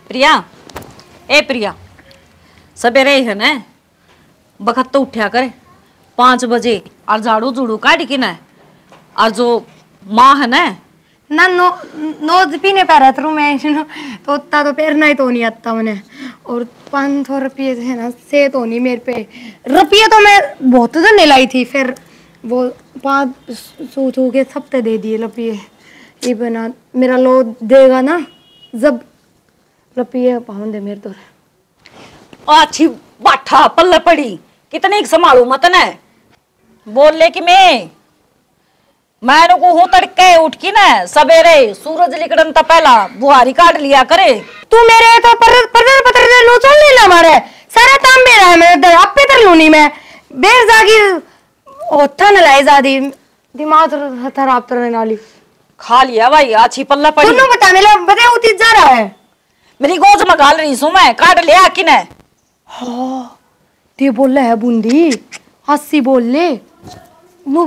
प्रिया, ए प्रिया, सवेरे है ना बखत तो उठा करे 5 बजे और झाड़ू झूड़ू काट के ना। और जो माँ है ना ना नोज पीने पा रहा था मैं तो उतना तो पैरना ही तो नहीं आता मैंने। और 500 रुपये है ना से तो नहीं मेरे पे रुपये तो मैं बहुत देने लाई थी। फिर वो 5 सोच के सप्ते दे दिए रुपये। ये बना मेरा लो देगा ना जब रुपये पाउंड दे मेरे तो अच्छी बाठा पल्ले पड़ी कितने संभालू मत न बोल ले कि मैं को हूँ तड़के उठ की ना सवेरे सूरज लिकड़न तो पहला बुहारी काट लिया करे। तू मेरे तो पतर लो चल नहीं ला मारे सारा काम मेरा है। मैं आपे तर लूनी मैं बेर जागी ओथा न लाई जादी दिमाग खराब करने वाली खा लिया भाई अच्छी पल्ला पड़ी। तू बता मेरा बता उठी जा रहा है मेरी गोद में गाल रही सू मैं काट लिया कि न। हाँ ते बोल है बूंदी हंसी बोल ले नु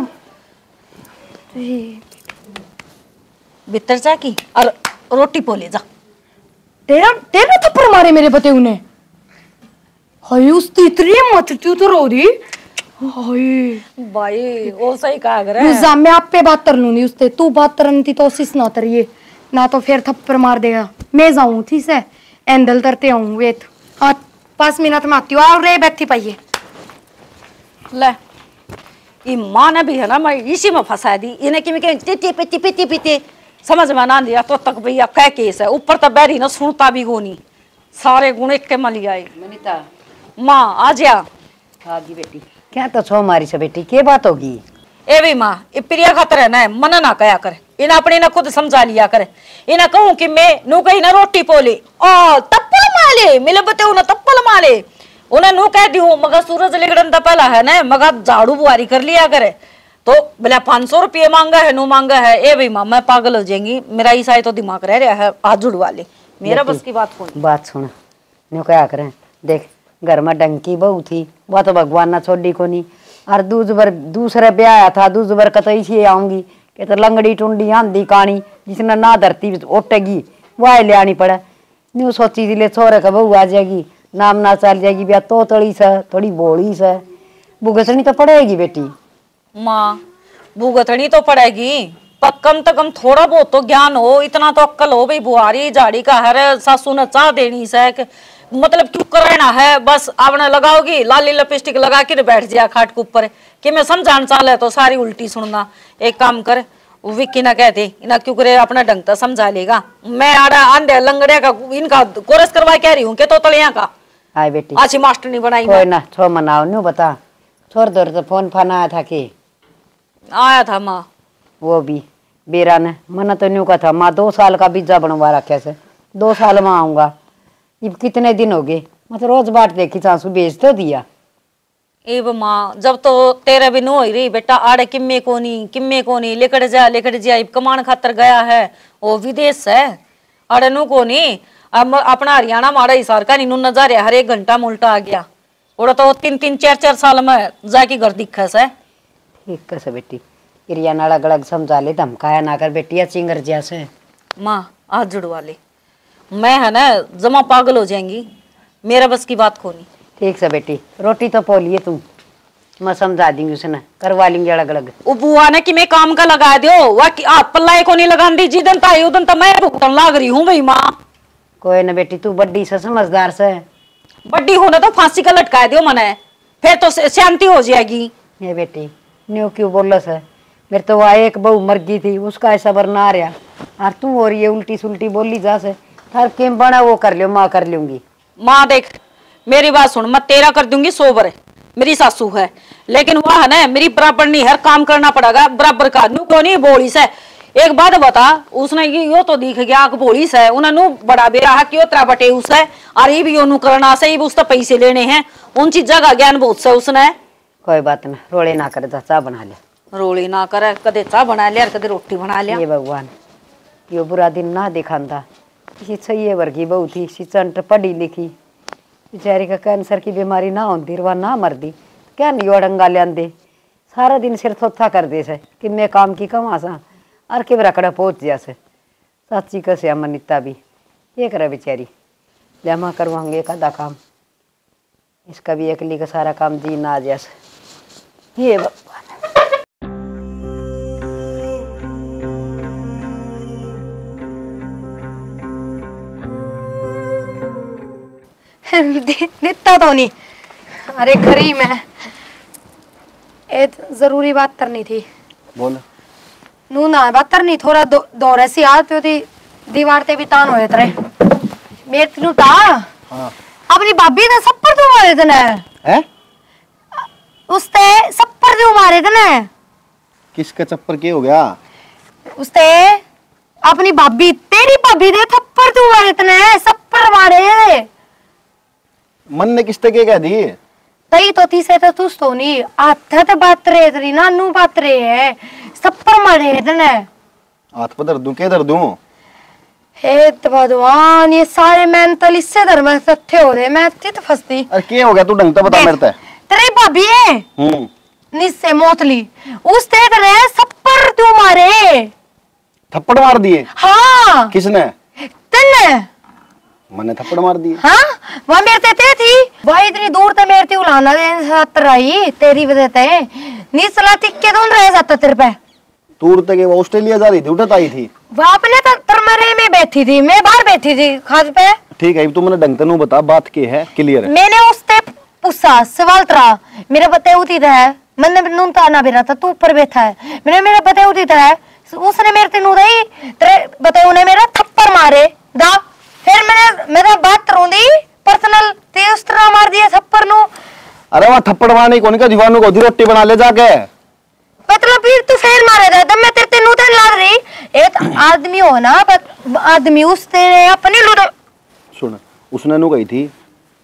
भीतर जा की और रोटी पोले जा। तेरा तेरा थप्पड़ मारे मेरे बते उन्हें। हाय उस इतनी मत तू तो रो दी। हाय भाई वो सही कहा करे जा मैं आप पे बात कर लूंगी उससे तू बात करनी थी तो कोशिश ना करिए ना तो फिर थप्पड़ मार देगा। मैं जाऊं ठीक है एंडल करते आऊं वेट 5 मिनट में आती हूँ और रे बैठी पाइए ले ये माँ ने भी है ना मैं इसी में फंसा दी इन्हें कि मैं पीते समझ में ना दिया तो तक भैया क्या केस है ऊपर तो बैरी ना सुनता भी को नहीं सारे गुण एक के मली आए। मनीता माँ आ जा। हाँ जी बेटी क्या तो छो मारी से बेटी के बात होगी। ए भी माँ ये प्रिया खातर है ना मन ना कया करे इन्हें अपने ना खुद समझा लिया करे। इन्हें कहूँ कि मैं नू कही ना रोटी पोले और तप्पल माले मिले बते उन्हें तप्पल माले उन्हें नू कह दी हूँ मगर सूरज लिगड़न तो पहला है ना मगर झाड़ू बुआरी कर लिया करे तो बोला 500 रुपये मांगा है नू मांगा है। ए भाई माँ मैं पागल हो जाएंगी मेरा ईसाई तो दिमाग रह रहा है हाथ जुड़वा ले मेरा बस की बात सुन न्यू क्या करें देख घर में डंकी बहू थी वह तो भगवान ना छोड़ी को नहीं और दूसरे ब्याह आया था दूसरे कतई से आऊंगी कि तो लंगड़ी टुंडी आंधी कानी जिसने ना धरती ओटेगी वह ले आनी पड़े न्यू सोची इसलिए छोरे का बहू आ जाएगी नाम ना चल जाएगी ब्याह तो तड़ी से थोड़ी बोली से भुगतनी तो पड़ेगी बेटी। माँ भुगतनी तो पड़ेगी पर कम तो कम थोड़ा बहुत तो ज्ञान हो इतना तो अक्कल हो भाई बुहारी झाड़ी का हर सासू ने चाह देनी से मतलब क्यों करना है बस आपने लगाओगी लाली लिपस्टिक लगा के बैठ जाए खाट के ऊपर कि मैं समझाना चाह ले तो सारी उल्टी सुनना। एक काम कर विक्की ना कहते इना क्यों करे अपना ढंग तो समझा लेगा। मैं आड़ा आंधे लंगड़िया का इनका कोरस करवा कह रही हूँ कि तो तलिया का हाय बेटी अच्छी मास्टर नहीं बनाई कोई ना छो मनाओ न्यू बता छोड़ दो तो फोन फान आया था कि आया था माँ वो भी बेरा ने मना तो न्यू का था माँ 2 साल का वीजा बनवा रखे से 2 साल में आऊंगा ये कितने दिन हो गए मतलब रोज बाट देखी चांसू बेच तो दिया। एव माँ जब तो तेरे भी नो ही रही बेटा आड़े किम्मे को नहीं लेकर जा कमान खातर गया है वो विदेश है आड़े नु को नहीं अपना हरियाणा मारा हिसार का नीनू नजारे हर 1 घंटा में उल्टा आ गया और तो 3 4 साल में जाके घर दिखा से ठीक है बेटी क्रिया नाड़ा गड़ग समझा ले धमकाया ना कर बेटी या चिंगर जैसे माँ हाथ जुड़वा ले मैं है ना जमा पागल हो जाएंगी मेरा बस की बात खोनी। ठीक है बेटी रोटी तो पोलिए तुम मैं समझा दूंगी उसे ना करवा लेंगे अलग अलग बुआ ने कि मैं काम का लगा दो वह पल्ला को नहीं लगा दी जिदन था उदन तो मैं भुगतन लाग रही हूँ भाई माँ। कोई ना बेटी तू बड्डी से समझदार से बड्डी होना तो फांसी का लटका दो मने फिर तो शांति हो जाएगी। ये बेटी न्यू क्यों बोलो से मेरे तो वह एक बहू मर गई थी उसका ऐसा बरना आ रहा और तू और ये उल्टी सुल्टी बोली जा से हर केम बना वो कर लियो माँ कर लूंगी। माँ देख मेरी बात सुन मैं तेरा कर दूंगी सोबर मेरी सासू है लेकिन वह है ना मेरी बराबर नहीं हर काम करना पड़ेगा बराबर का नू क्यों नहीं बोली से। एक बात बता उसने यो तो दिख गया बोली से उन्होंने बड़ा बेरा क्यों त्रा बटे उसे और ये भी नु करना से उस तो पैसे लेने हैं उन चीजा का ज्ञान बहुत से उसने। कोई बात ना रोले ना करे चाह बना ले रोली ना करे कदे चाह बना लिया कदे रोटी बना लिया। ये भगवान यो बुरा दिन ना दिखाता किसी सही वर्गी बहू थी सिचंट पढ़ी लिखी बेचारी का कैंसर की बीमारी ना होती वह ना मरदी क्या नहीं अड़ंगा लिया सारा दिन सिर थोथा कर दे से कि मैं काम की कमा सा और के रकड़ा पहुँच जा से सच्ची कसे मनीता भी ये करे बेचारी जमा करवाऊंगे एक आधा काम, इसका भी अकली का सारा काम जी ना जैसे ये दिखता तो नहीं। अरे खरी मैं एक जरूरी बात करनी थी। बोल। नू ना बात करनी थोड़ा दौरे से याद थी दीवार ते भी तान होए तरे मेरे तिनु ता हाँ। अपनी भाभी ने सप्पर तो मारे थे ना हैं? उसते सप्पर जो मारे थे ना। किसका चप्पर के हो गया? उसते अपनी भाभी तेरी भाभी ने थप्पड़ तो मारे थे ना, सप्पर मारे। मन ने किसते के कह दी? तई तो तीसरे तो तुस तो नहीं आधा तो बात रहे तेरी नानू बात रहे है सप्पर मारे थे ना। हाथ पर दर्द के दर्द दूं? हे भगवान ये सारे मेंटल इससे धर्म तथ्य हो रहे मैं चित फंसती। अरे क्या हो गया तू ढंग से बता मेरे से। तेरी भाभी है निस्से मोतली उस तेरे रहे सप्पर तू मारे। थप्पड़ मार दिए? हाँ। किसने? तन्ने। मैंने थप्पड़ मार दिए? हाँ वह मेरे ते थी वह इतनी दूर ते मेरे ते उलाना दे साथ रही तेरी वजह ते निसला टिक्के दून रहे साथ तेरे पे। दूर तक वो ऑस्ट्रेलिया जा रही थी उठत आई थी? वो अपने तरमरे में बैठी थी मैं बाहर बैठी थी खाद पे। ठीक है तू मैंने ढंग से बता बात की है क्लियर है। मैंने उससे पूछा सवाल तरा मेरे पते उठी था मैंने नून ताना भी रहा था तू ऊपर बैठा है मैंने मेरे पते उठी था उसने मेरे ते नू रही तेरे पते उन्हें मेरा थप्पड़ मारे दा फिर मैंने मेरा बात करूंगी पर्सनल ते उस तरह मार दिया थप्पड़ नू। अरे वहाँ थप्पड़ मारने कौन का दीवानों को रोटी बना ले जाके मतलब फिर तू फेर मारे था तब मैं तेरे नू ते लड़ रही एक आदमी हो ना आदमी उसने अपनी लूट। सुन उसने नू कही थी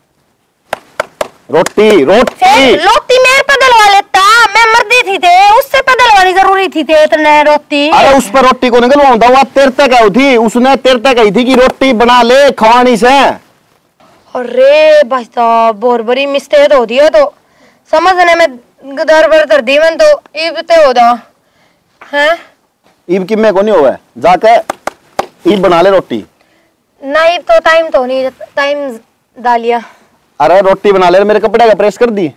रोटी रोटी रोटी मेरे पे डलवा लेता मैं मर्दी थी थे उससे पे डलवानी जरूरी थी थे इतने रोटी। अरे उस पर रोटी को निकलवाऊंगा वो तेरे तक आई थी उसने तेरे तक कही थी कि रोटी बना ले खवानी से। अरे भाई साहब बहुत बड़ी मिस्टेक हो दिया तो समझने में गदर पर कर दी मैं तो इब ते हो दा हैं इब की मैं को नहीं हुआ जाके इब बना ले रोटी। नहीं तो टाइम तो नहीं टाइम डालिया। अरे रोटी बना ले मेरे कपड़े का प्रेस कर दी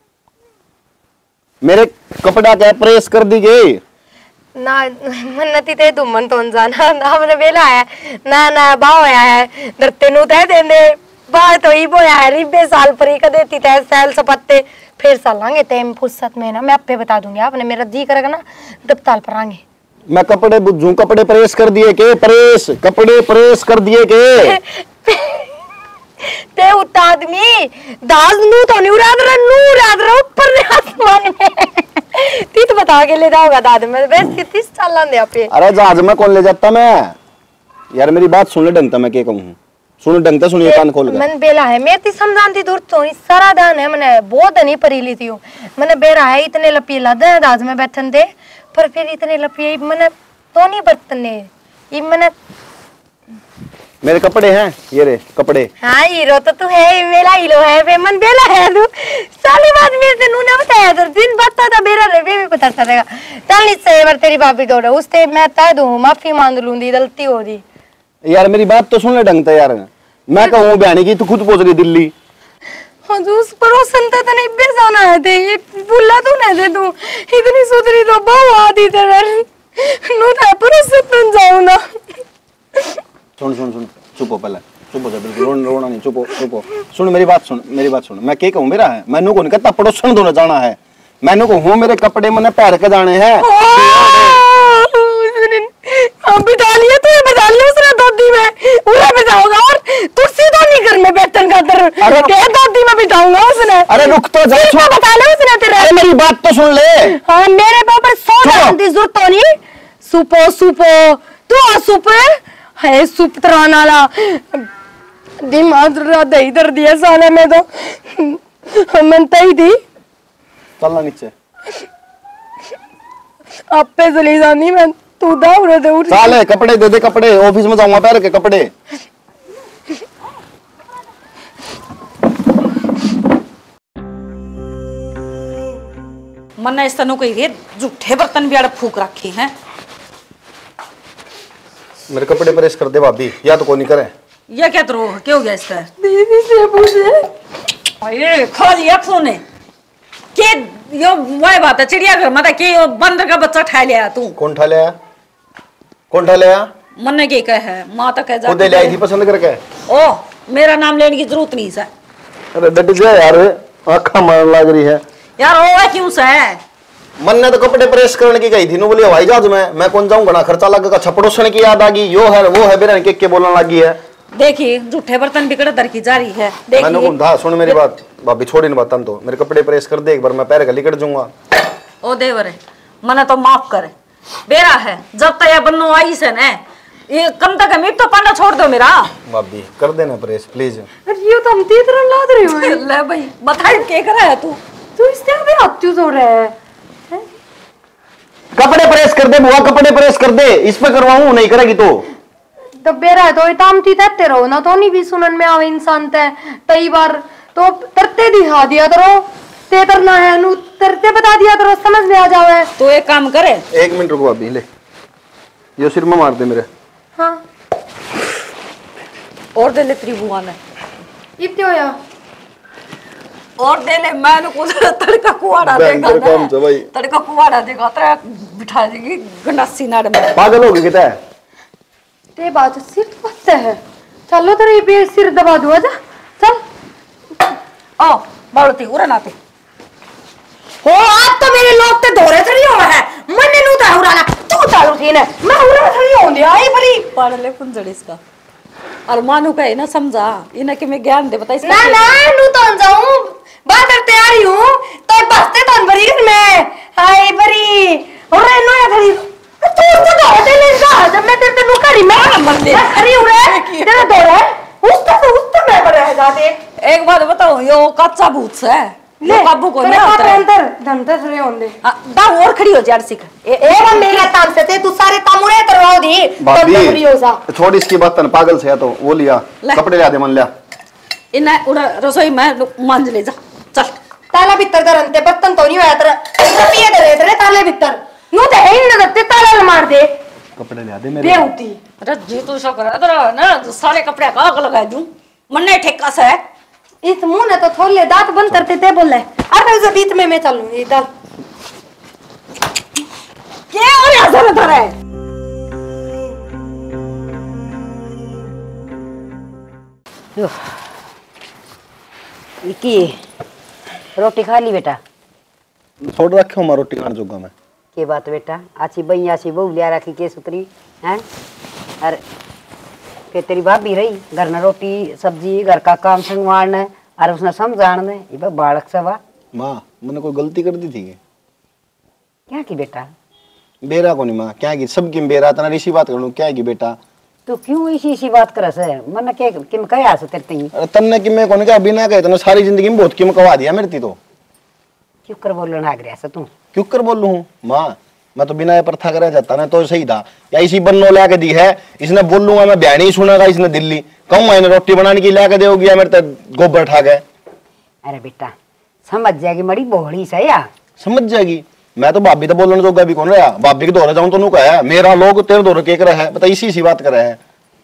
मेरे कपड़ा का प्रेस कर दी गई ना मन्नती ते दुमन तो जाना ना हमने बेला है ना बाव आया है दरते नु ते देने बात तो ही बोया है रिबे साल परी का देती थे सैल सपत्ते फिर सालांगे तेम फुर्सत में ना मैं आपे बता दूंगी आपने मेरा जी करेगा ना दबताल पर आएंगे। मैं कपड़े बुझूं कपड़े प्रेस कर दिए के प्रेस कपड़े प्रेस कर दिए के ते उत आदमी दास नू तो नहीं उड़ा रहा ऊपर आसमान में ती तो बता के ले जाओगा दाद में वैसे 30 साल दे आपे। अरे जहाज में कौन ले जाता मैं यार मेरी बात सुन ले ढंग से मैं क्या कहूं सुन ढंग से सुनिए कान खोल के। मन बेला है मैं ती समझाती दूर तो सारा दान है मैंने बहुत नहीं परी ली थी मैंने बेरा है इतने लपिए लादा दाज में बैठन दे पर फिर इतने लपिए मैंने तो नहीं बर्तने ये मैंने मेरे कपड़े हैं ये रे कपड़े। हाँ हीरो तो तू है मेरा हीरो है वे मन बेला है तू साली बात मेरे से नू ना बताया तो दिन बता था मेरा रे भी पता चलेगा चल इससे बार तेरी भाभी दौड़ा उससे मैं तय दूं माफी मांग लूंगी गलती हो दी। यार मेरी बात तो सुन ले ढंग से यार मैं कहूँ बयानी की तू खुद पहुंच रही दिल्ली। हाँ तो उस पड़ोसन तो नहीं बेजाना है थे ये बुला तो नहीं दे तू इतनी सुधरी तो बहु आदि तेरा नू था पड़ोसन तुम जाऊँ ना। सुन सुन सुन चुप हो पहले चुप हो जा बिल्कुल रोना नहीं चुप हो सुन मेरी बात सुन मैं क्या कहूँ मेरा है मैनू को नहीं कहता पड़ोसन दोनों जाना है मैनू को हूँ मेरे कपड़े मैंने पैर के जाने हैं। बिता लिया तू बता लिया उसने दादी में उन्हें बिताऊंगा और तुझसे तो नहीं घर में बैठन का दर क्या दादी में बिताऊंगा उसने। अरे रुक तो जा बता ले उसने तेरे मेरी बात तो सुन ले। हाँ मेरे पापा सो जानती जरूरत तो नहीं सुपो तू सुप है सुप तराना ला दिमाग दही दर दिया साले में तो मनता ही थी चलना नीचे आप पे चली जानी मैं तू दाऊरे दे उठ साले कपड़े दे कपड़े ऑफिस में जाऊंगा पैर के कपड़े। मन इस तनु कही रे झूठे बर्तन भी आड़ फूक रखे हैं। मेरे कपड़े प्रेस कर दे भाभी या तो कोई नहीं करे ये क्या तो क्यों गया इसका? दीदी से पूछे। अरे खा लिया तूने के यो वही बात है चिड़ियाघर में कि यो बंदर का बच्चा ठा लिया तू। कौन ठा लिया? कौन ठा लिया? मन ने के कह है मां तो कह खुद ले आई थी पसंद करके। ओ मेरा नाम लेने की जरूरत नहीं है। अरे डट जा यार, आंखा मारने लग रही है यार। ओ क्यों से मन ने तो कपड़े प्रेस करने की गई थी नु बोली हवाई जहाज में मैं कौन जाऊं, घना खर्चा लगेगा। छपड़ोसन की याद आ गई, यो है वो है बेरन के बोलने लगी है। देखिए झूठे बर्तन बिगड़ दर की जा रही है। मैंने कौन था सुन मेरी बात भाभी छोड़ी न बातन तो मेरे कपड़े प्रेस कर दे एक बार मैं पैर गली कट जाऊंगा। ओ देवर मने तो माफ करे बेरा है जब तक ये बन्नो आई से ने ये कम तक हम तो पन्ना छोड़ दो मेरा। भाभी कर देना प्रेस प्लीज। अरे ये तो हम तीतर लाद रहे हो। ले भाई बताई के करा है तू इससे भी हत्तू हो रहा है। कपड़े प्रेस कर दे बुआ, कपड़े प्रेस कर दे, इस पे करवाऊं नहीं करेगी तो बेरा तो इताम ती तत्ते रहो ना तो नहीं भी सुनन में आवे इंसान ते कई बार तो तरते दिखा दिया करो ते तरना है नु तरते बता दिया करो समझ में आ जावे। तो एक काम करे 1 मिनट रुको भाभी ले यो सिर में मार दे मेरे। हाँ और दे ले त्रिभुवन ने इतने होया और दे ले मैं को तड़का कुआड़ा देगा बैंकर काम से भाई तड़का कुआड़ा देगा तेरा बिठा देगी गंडासी नाड़ में। पागल हो गई कितना है ते बात सिर पत्ते है। चलो तेरे पे सिर दबा दो आजा चल। ओ बालती उड़न आते हो आज तो मेरे लोग ते धोरे से नहीं हुआ है मन्ने नु ता उड़ाना तू चालू थी ने मैं उड़ा से नहीं होंदे आई बड़ी पढ़ ले पुंजड़ी इसका और मानू का है ना समझा इन्हें कि मैं ज्ञान दे बता इसका। ना ना नु तो जाऊं बात तैयारी हूं तो बसते तो बरी में हाय बरी और नो या खड़ी तू तो धोरे ले जा जब मैं तेरे नुकरी मैं खड़ी उड़े तेरे धोरे उसका मैं बड़ा जाते। एक बात बताओ यो कच्चा भूत से ले काबू को नहीं आता अंदर धंधे से होंदे दा और खड़ी हो जा सिख ए वो मेरा काम से ते तू सारे कामुड़े करवाओ दी भाभी छोड़ इसकी बात न पागल से है तो वो लिया कपड़े ला दे मन लिया इन्हें उड़ा रसोई में मांज ले जा चल। ताला भीतर करंते बर्तन तो नहीं होया तेरा पिए दे रे ताले भीतर नु ते इन दत्ते ताला मार दे कपड़े ला दे मेरे बेहुती। अरे जी तू शो कर तेरा ना सारे कपड़े का आग लगा दूं मन नहीं ठेका से इस मुंह ने तो थोड़े दांत बंद करते थे बोले अरे उस बीच में मैं चलूं इधर क्या और हजर उधर है इकी रोटी खा ली बेटा? छोड़ रखे हूं रोटी खाने जोगा मैं। के बात बेटा आची बई आची बहू लिया रखी के सुतरी हैं अरे के तेरी भाभी रही घर न रोटी सब्जी घर का काम संगवारने और उसने समझाने ये बालक सवा माँ मैंने कोई गलती कर दी थी क्या की बेटा? बेरा को नहीं माँ क्या की सब किम बेरा तना ऋषि बात कर लूं क्या की बेटा तो क्यों इसी बात कर से मन के किम कया से तेरे तई अरे तन्ने कि मैं कौन क्या बिना कहे तने सारी जिंदगी में बहुत किम कवा दिया मेरे ती तो क्यों कर बोलना आग रहा से तू क्यों कर बोल लूं माँ मैं तो बिना ये प्रथा करे जाता ना तो सही था या इसी बन्नो ला के दी है इसने बोल लूंगा मैं बयान ही सुनेगा इसने दिल्ली कहूँ मैंने रोटी बनाने की ला के दोगी या मेरे तक गोबर ठा गए। अरे बेटा समझ जाएगी मड़ी बोहड़ी से या समझ जाएगी मैं तो भाभी तो बोलने जोगा भी कौन रहा भाभी के दौरे जाऊं तो नू कहा मेरा लोग तेरे दौरे के रहा है बता इसी बात कर रहा है।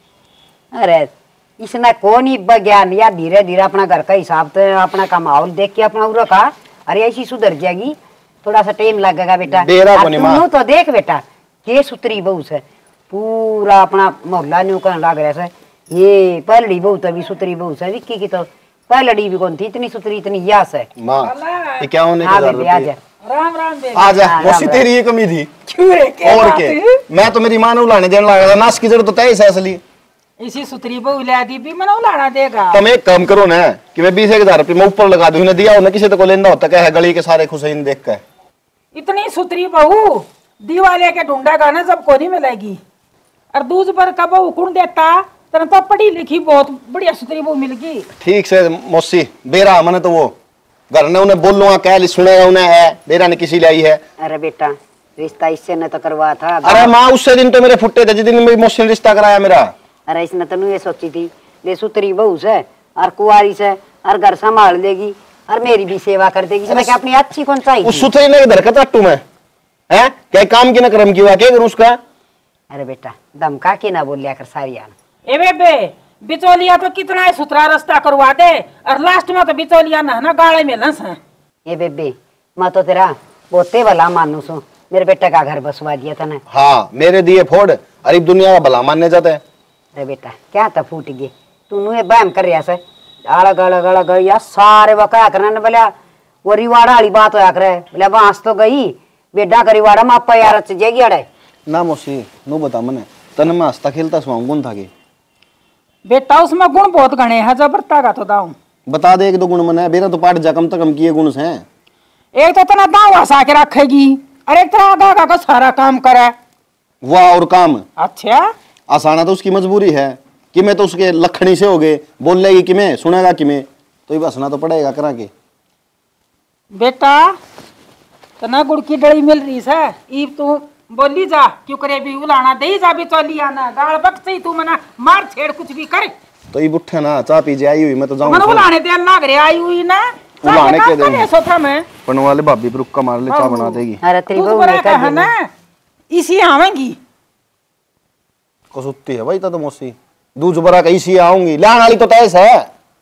अरे इसने कौन ही ज्ञान या धीरे धीरे अपना घर का हिसाब तो अपना का माहौल देख के अपना उरा का अरे ऐसी सुधर जाएगी थोड़ा सा टाइम लगेगा बेटा। तू तो देख बेटा के सुतरी बहू से पूरा अपना मोहल्ला न्यू करने लग रहा है ये पहलड़ी बहू तो भी सुतरी बहू से विक्की की तो पहलड़ी भी कौन थी इतनी सुतरी इतनी यास है माँ ये क्या होने हाँ बेबी आजा राम राम बेबी आजा वैसी तेरी ये कमी थी क्यों रे क्या और बात के है? मैं तो मेरी माँ ने उलाने देने लगा था नाश की जरूरत तो तय असली इसी सुतरी बहू ला दी भी मना उलाना देगा। तुम एक काम करो ना कि मैं 20,000 रुपये मैं ऊपर लगा दूं दिया ना किसी को लेना होता क्या है गली के सारे खुश देख कर इतनी सुतरी बहू दीवाले के ढूंढा गाना जब को नहीं मिलेगी और दूज पर का बहू कुण देता तेरा तो पढ़ी लिखी बहुत बढ़िया सुतरी बहू मिल गई। ठीक से मौसी बेरा मैंने तो वो घर ने उन्हें बोल लूंगा क्या सुनेगा उन्हें है बेरा ने किसी लाई है। अरे बेटा रिश्ता इससे न तो करवा था। अरे माँ उससे दिन तो मेरे फुट्टे थे जिस दिन मेरी मौसी ने रिश्ता कराया मेरा। अरे इसने तनु ये सोची थी ले सुतरी बहू से और कुआरी से और घर संभाल लेगी और मेरी भी सेवा कर देगी इसने क्या अपनी अच्छी कौन चाहिए उस सुतरी ने इधर का टट्टू में है क्या काम की ना कर्म की हुआ क्या करूं उसका। अरे बेटा धमका के ना बोल लिया कर सारी आना ए बेबे बिचौलिया तो कितना ही सुथरा रास्ता करवा दे और लास्ट में तो बिचौलिया ना गाड़े में लंस है। ये बेबे मैं तो तेरा बहुते भला मानू सू, मेरे बेटे का घर बसवा दिया था ना। हाँ मेरे दिए फोड़, अरे दुनिया का भला मानने जाते हैं। अरे बेटा क्या था फूट गए तू ये बहम कर रहा से अलग अलग अलग या सारे वका करने बोला वो रिवाड़ा वाली बात होया करे बोले बांस तो गई बेडा का रिवाड़ा में आपा यार जाएगी अड़े ना मौसी नो बता मने तने मैं हंसता खेलता सुनाऊं गुण था कि बेटा उसमें गुण बहुत घने हैं जबरता का तो दाऊ बता दे एक दो गुण मने मेरा तो पाठ जा कम तो कम किए गुण से एक तो तना दाऊ हंसा के रखेगी और एक तरह आगा का सारा काम करे। वाह और काम अच्छा आसाना तो उसकी मजबूरी है कि मैं तो उसके लखनी से हो गए बोल लेगी कि मैं सुनेगा कि मैं तो ये हंसना तो पड़ेगा करा के। बेटा तना गुड़ की डली मिल रही है ईब तू बोली जा क्यों करे भी उलाना दे जा भी चली आना गाल बक से तू मना मार छेड़ कुछ भी करे तो ये बुट्ठे ना चाह पीजे आई हुई मैं तो जाऊं मन उलाने दे लाग रे आई हुई ना उलाने के दे सोथा में पन वाले भाभी रुक का मार ले चाह बना देगी। अरे तेरी तू बहू बड़ा ने कहा कर ना इसी आवेंगी को सुत्ती है भाई तो मौसी दूज बरा कैसी आऊंगी लान वाली तो तैस है।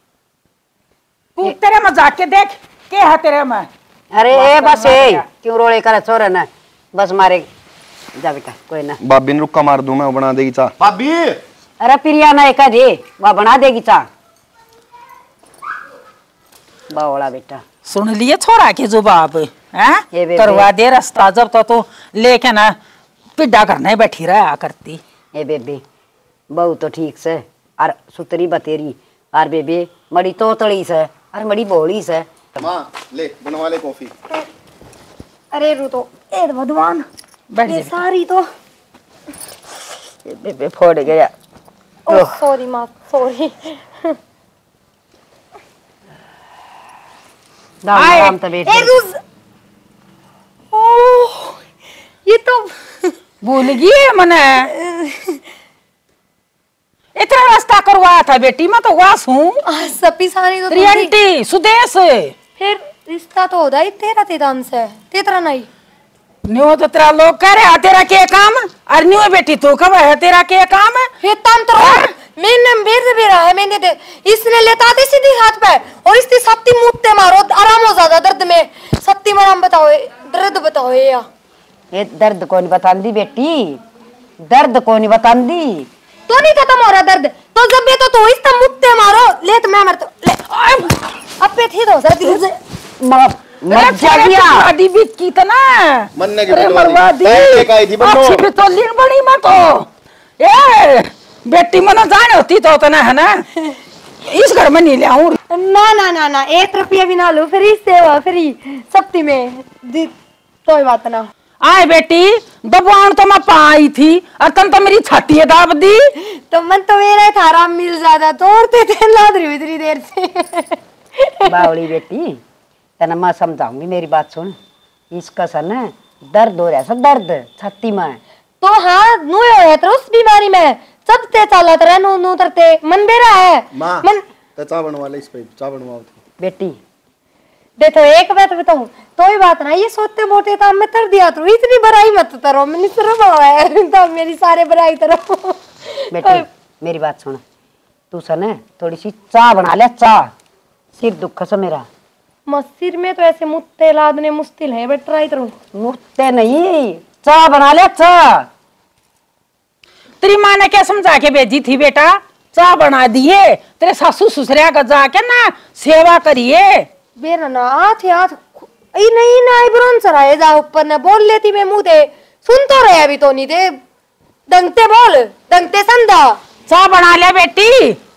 तू तेरे मजाक के देख के है तेरे में अरे ए बस ए क्यों रोले करे छोरे ना बस मारे जा बेटा कोई ना भाभी ने रुक्का मार दूं मैं वो बना देगी चाह। भाभी अरे प्रिया ना एक जी वह बना देगी चाह बावड़ा बेटा सुन लिए छोरा के जवाब ये हैं बेबे। करवा दे रास्ता जब तो तू लेके ना पिड्डा करने बैठी रहा करती। ए बेबे बहू तो ठीक से और सुतरी बतेरी और बेबे मड़ी तोतड़ी से और मड़ी बोली से मां ले बनवा ले कॉफी। अरे रू तो ए भगवान बैठ ये जा सारी तो बेबे फोड़ गया। ओ सॉरी माँ सॉरी। दाम तो बेटा ए रूज ओह ये तो भूल गई मने इतना रास्ता करवाया था बेटी मैं तो वास हूँ सपी सारी तो रियंटी सुदेश फिर रिश्ता तो होता ही तेरा तेदान से तेरा नहीं न्यू तो तेरा लोग कह रहे तेरा क्या काम और न्यू बेटी तू कब है तेरा क्या काम है ये तंत्र मैंने बेर भी रहा है मैंने इसने लेता थी सीधी हाथ पे और इसकी सत्ती मुट्ठे मारो आराम हो जाता दर्द में सत्ती मराम बताओ दर्द बताओ ये दर्द कौन बतांदी बेटी दर्द कौन बतांदी तो नहीं खत्म हो रहा दर्द तो जब ये तो इसका मुट्ठे मारो ले तो मैं मर तो ले अब पे थी तो सर्दी से मर जागिया शादी भी कितना मन्ने की अरे बनवा मरवा दी दी एक आई थी बन्नो अच्छी भी तो लीन बड़ी मैं तो ए बेटी मना जाने होती तो ना है ना इस घर में नहीं ले आऊं ना ना ना ना 1 रुपया भी ना लो फ्री सेवा फ्री सप्ती में कोई बात ना आए बेटी दबान तो मैं पाई थी और तन तो मेरी छाती दाब दी तो मन तो मेरा था आराम मिल जाता तोड़ते थे लाद रही इतनी देर से बावली बेटी तना मैं समझाऊंगी मेरी बात सुन इसका सन दर्द हो रहा है दर्द छाती में तो हाँ नु हो तो उस बीमारी में सब ते चला रहे नु नु तरते मन बेरा है मां मन तो चाह बनवा ले इस पे चाह बनवाओ बेटी देखो एक बात बताऊं तो ही बात ना ये सोते मोटे काम में तर दिया तो इतनी बड़ाई मत करो मैंने सिर्फ है तो मेरी सारे बड़ाई करो बेटी मेरी बात सुन तू सन थोड़ी सी चाह बना ले चाह सिर दुख से मेरा सिर में तो ऐसे मुत्ते लादने मुश्किल है बट ट्राई करो मुझते नहीं चाह बना ले चाह तेरी माँ ने क्या समझा के भेजी थी बेटा चाह बना दिए तेरे सासू ससुरिया का जाके ना सेवा करिए बेरा ना आठ नहीं ना आईब्रोन सराए जा ऊपर ना बोल लेती मैं मुंह दे सुन तो रहे अभी तो नहीं दे दंगते बोल दंगते संधा चाह बना ले बेटी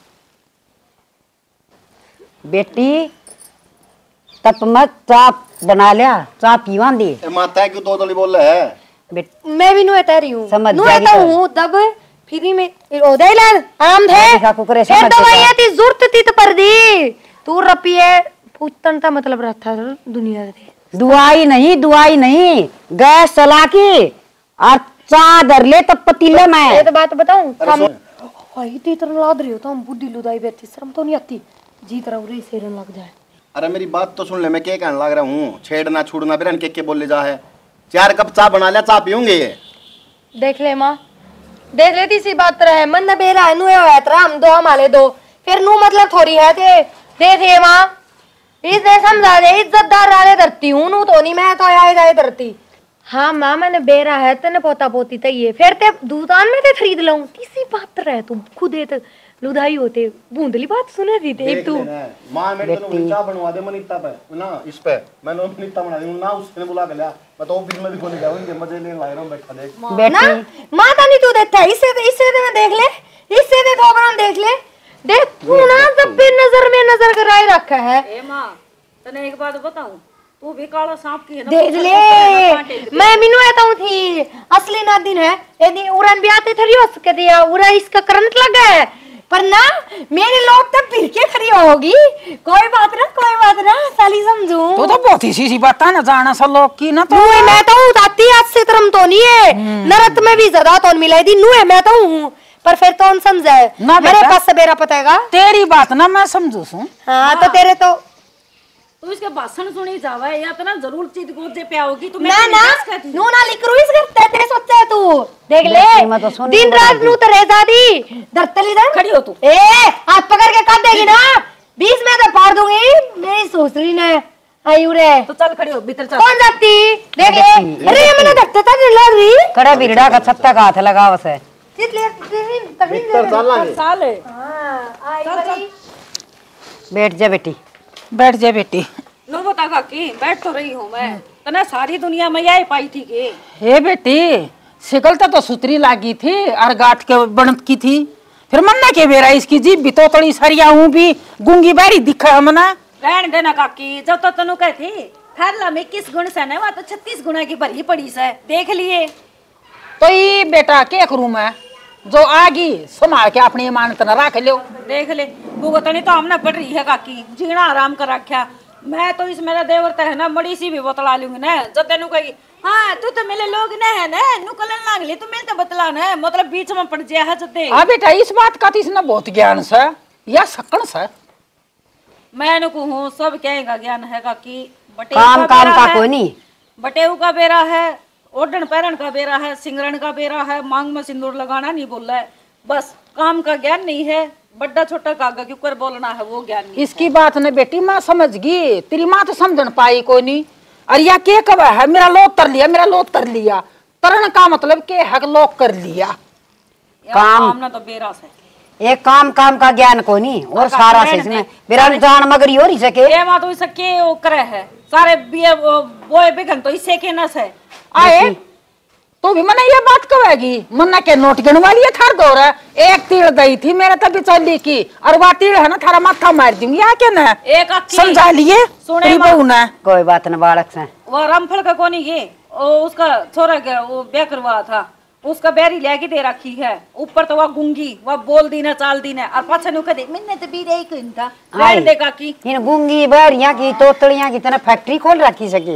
बेटी तब मत चाह बना लिया चाह पीवा दे माता क्यों तोतली बोल रहा है मैं भी नुए तैरी हूँ समझ नुए तो हूँ तब फ्री में ओदे लाल आम थे फिर दवाई थी जरूरत थी तो पर दी तू रपिए पूछतन का मतलब रहता दुनिया दे दुआई नहीं गैस चला की और चाह धर ले तब पतीले में ये तो बात बताऊं हम भाई ती तरह लाद रही हो तो हम बुद्धि लुदाई बैठी शर्म तो नहीं आती जी तरह उरे सेरन लग जाए अरे मेरी बात तो सुन ले मैं क्या कहने लग रहा हूँ छेड़ना छूड़ना बिरन के बोले जा है 4 कप चाय बना लिया चाय पीऊंगे ये देख ले माँ देख लेती सी बात रहे मन न बेरा है नु है तरा हम दो हमारे दो फिर नु मतलब थोड़ी है थे दे थे मां इसने समझा दे इज्जतदार वाले धरती हूं नु तो नहीं मैं तो आए जाए धरती। हाँ मां मैंने बेरा है तेने पोता पोती तई फिर ते दुकान में ते खरीद लऊं किसी बात रहे तुम खुद ए लुधाई होते बूंदली बात सुने थी देख तू मां मेरे को नीचा बनवा दे मनीता पे ना इस पे मैंने मनीता बना दी ना उसने बुला के लिया मैं तो ऑफिस में भी कोनी जाऊं इनके मजे लेने लाए रहा हूं बैठा देख बेटी माता नहीं तू देता इससे मैं देख ले इससे दे तो बना देख ले देख तू ना जब भी नजर में नजर कराए रखा है। ए मां तने एक बात बताऊं तू भी काला सांप की है ना देख ले मैं मिनू आता हूं थी असली ना दिन है यदि उड़न भी आते थे रियोस के दिया उड़ा इसका करंट लगा है पर ना मेरे लोग तब फिर के खड़ी होगी कोई बात ना साली समझू तो बहुत ही सी बात है ना जाना सा लोग की ना तो मैं तो उताती आज से तरम तो नहीं है नरत में भी ज्यादा तो मिलाई दी नु है मैं तो हूं पर फिर तो समझाए मेरे पास से बेरा पताएगा तेरी बात ना मैं समझू सू। हाँ तो तेरे तो तू इसके भाषण सुनी जावे या तो ना जरूर चीज गोजे पे आओगी तू ना नु ना लिक्रुइस करते तेरे सोचा है तू देख ले दिन रात नु तेरे दादी दरतली दर खड़ी हो तू ए हाथ पकड़ के काट देगी ना 20 में तो पार दूंगी मेरी सोचरी ने आई उरे तो चल खड़ी हो भीतर चल कौन जाती देख ले अरे ये मैंने धक्का था लग रही कड़ा बिरड़ा का छत्ता का हाथ लगाव से चित ले तभी साले हां आई बड़ी बैठ जा बेटी बैठ जा बेटी। नो बता काकी बैठ तो रही हूं मैं तने सारी दुनिया में यही पाई थी के हे बेटी शिकल तो सुतरी लागी थी और गाठ के बनत की थी फिर मन्ना के बेरा इसकी जीभ भी तो तड़ी सरिया हूं भी गूंगी बैरी दिखा मना रहन देना काकी जब तो तनु कहती थारला में 21 गुण से ना वा तो 36 गुना की भरी पड़ी से देख लिए तो ये बेटा के करूं मैं जो आगी संभाल के अपनी इमानत न रख लो देख ले भुगतनी तो हमने पड़ रही है काकी जीना आराम कर रखा मैं तो इस मेरा देवर है ना बड़ी सी भी बतला लूंगी ना जब तेनू कही हाँ तू तो मेरे लोग ने है ना नुकलन लाग ले तू मेरे तो बतला ना मतलब बीच में पड़ जाए है जते हां बेटा इस बात का तो इसने बहुत ज्ञान से या सकन से मैं नु कहूं सब कहेगा ज्ञान है काकी बटे काम का कोई नहीं बटेऊ का बेरा है ओढ़न पैरन का बेरा है सिंगरण का बेरा है मांग में सिंदूर लगाना नहीं बोल रहा है बस काम का ज्ञान नहीं है बड़ा छोटा कागा के ऊपर बोलना है वो ज्ञान नहीं इसकी बात ने बेटी माँ समझ गई तेरी माँ तो समझन पाई कोई नहीं और या के कब है मेरा लोग कर लिया तरन का मतलब के है लोग कर लिया काम ना तो बेरा से एक काम का ज्ञान को नहीं और सारा से इसमें मेरा जान मगरी हो रही सके ये मां तो इसे के वो करे है सारे बिया बोए बिगन तो इससे के नस है आए तो भी मने ये बात कहेगी मन्ना के नोट गिनवा लिए थार दो रहा एक तीर दई थी मेरे तभी चली की और वो तीर है ना थारा माथा मार दूंगी या के ना एक समझा लिए सुने बहू ना कोई बात न बालक से वो रामफल का कोनी ये उसका छोरा क्या वो ब्याह करवा था उसका बैरी लेके दे रखी है ऊपर तो वह गूंगी वह बोल दी ना चाल दी ना और पाछा नु कह दे मैंने तो भी रही कोई था रहन दे काकी इन गूंगी बैरियां की तोतड़ियां की तरह फैक्ट्री खोल रखी सके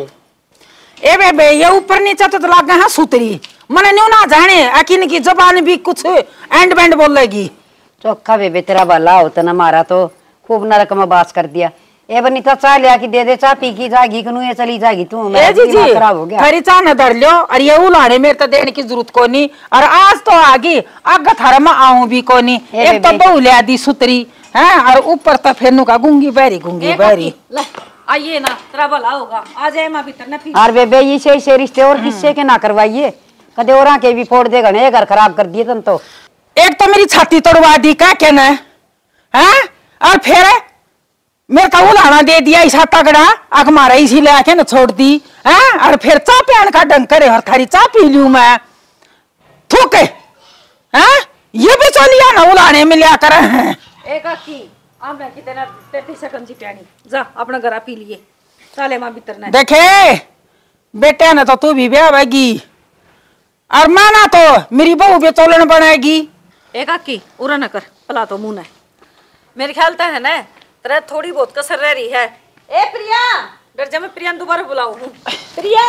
ए बे ये ऊपर नीचे तो लग गए सुतरी मने न्यू ना जाने अकिन की जबान भी कुछ एंड बैंड बोलेगी चौखा बे तेरा भला होता ना मारा तो खूब नरक में बास कर दिया ए बनी तो चाह लिया कि दे दे चाह पी की जाएगी कनु ये चली जाएगी तू मेरा दिमाग खराब हो गया खरी चाह न धर लो और ये उलाने मेरे तो देने की जरूरत को नहीं और आज तो आगी आग थारा में आऊं भी को नहीं एक तो बहु लिया दी सुतरी है और ऊपर तो फेरनु का गूंगी बैरी आइए ना तेरा भला होगा आ जाए मां भीतर ना और बेबे इसे रिश्ते और किससे के ना करवाइए कदे और के भी फोड़ देगा ने घर खराब कर दिए तुम तो एक तो मेरी छाती तोड़वा दी क्या कहना है और फिर मेरे का उलाना दे दिया ऐसा तगड़ा आग मारा इसी ले आके ना छोड़ दी है और फिर चाह पियान का डंग करे और थारी चाह पी लूं मैं थूके हैं ये भी चलिया ना उलाने में लिया कर एक आखी आमना कितना 33 सेकंड जी प्यानी जा अपना घर पी लिए साले मां भीतर ना देखे बेटे ने तो तू भी ब्याहगी और माना तो मेरी बहू भी चोलन बनाएगी एक आखी उरा न कर पला तो मुंह ना मेरे ख्याल तो है ना तेरा थोड़ी बहुत कसर रह रही है ए प्रिया डर जा मैं प्रिया दोबारा बुलाऊं प्रिया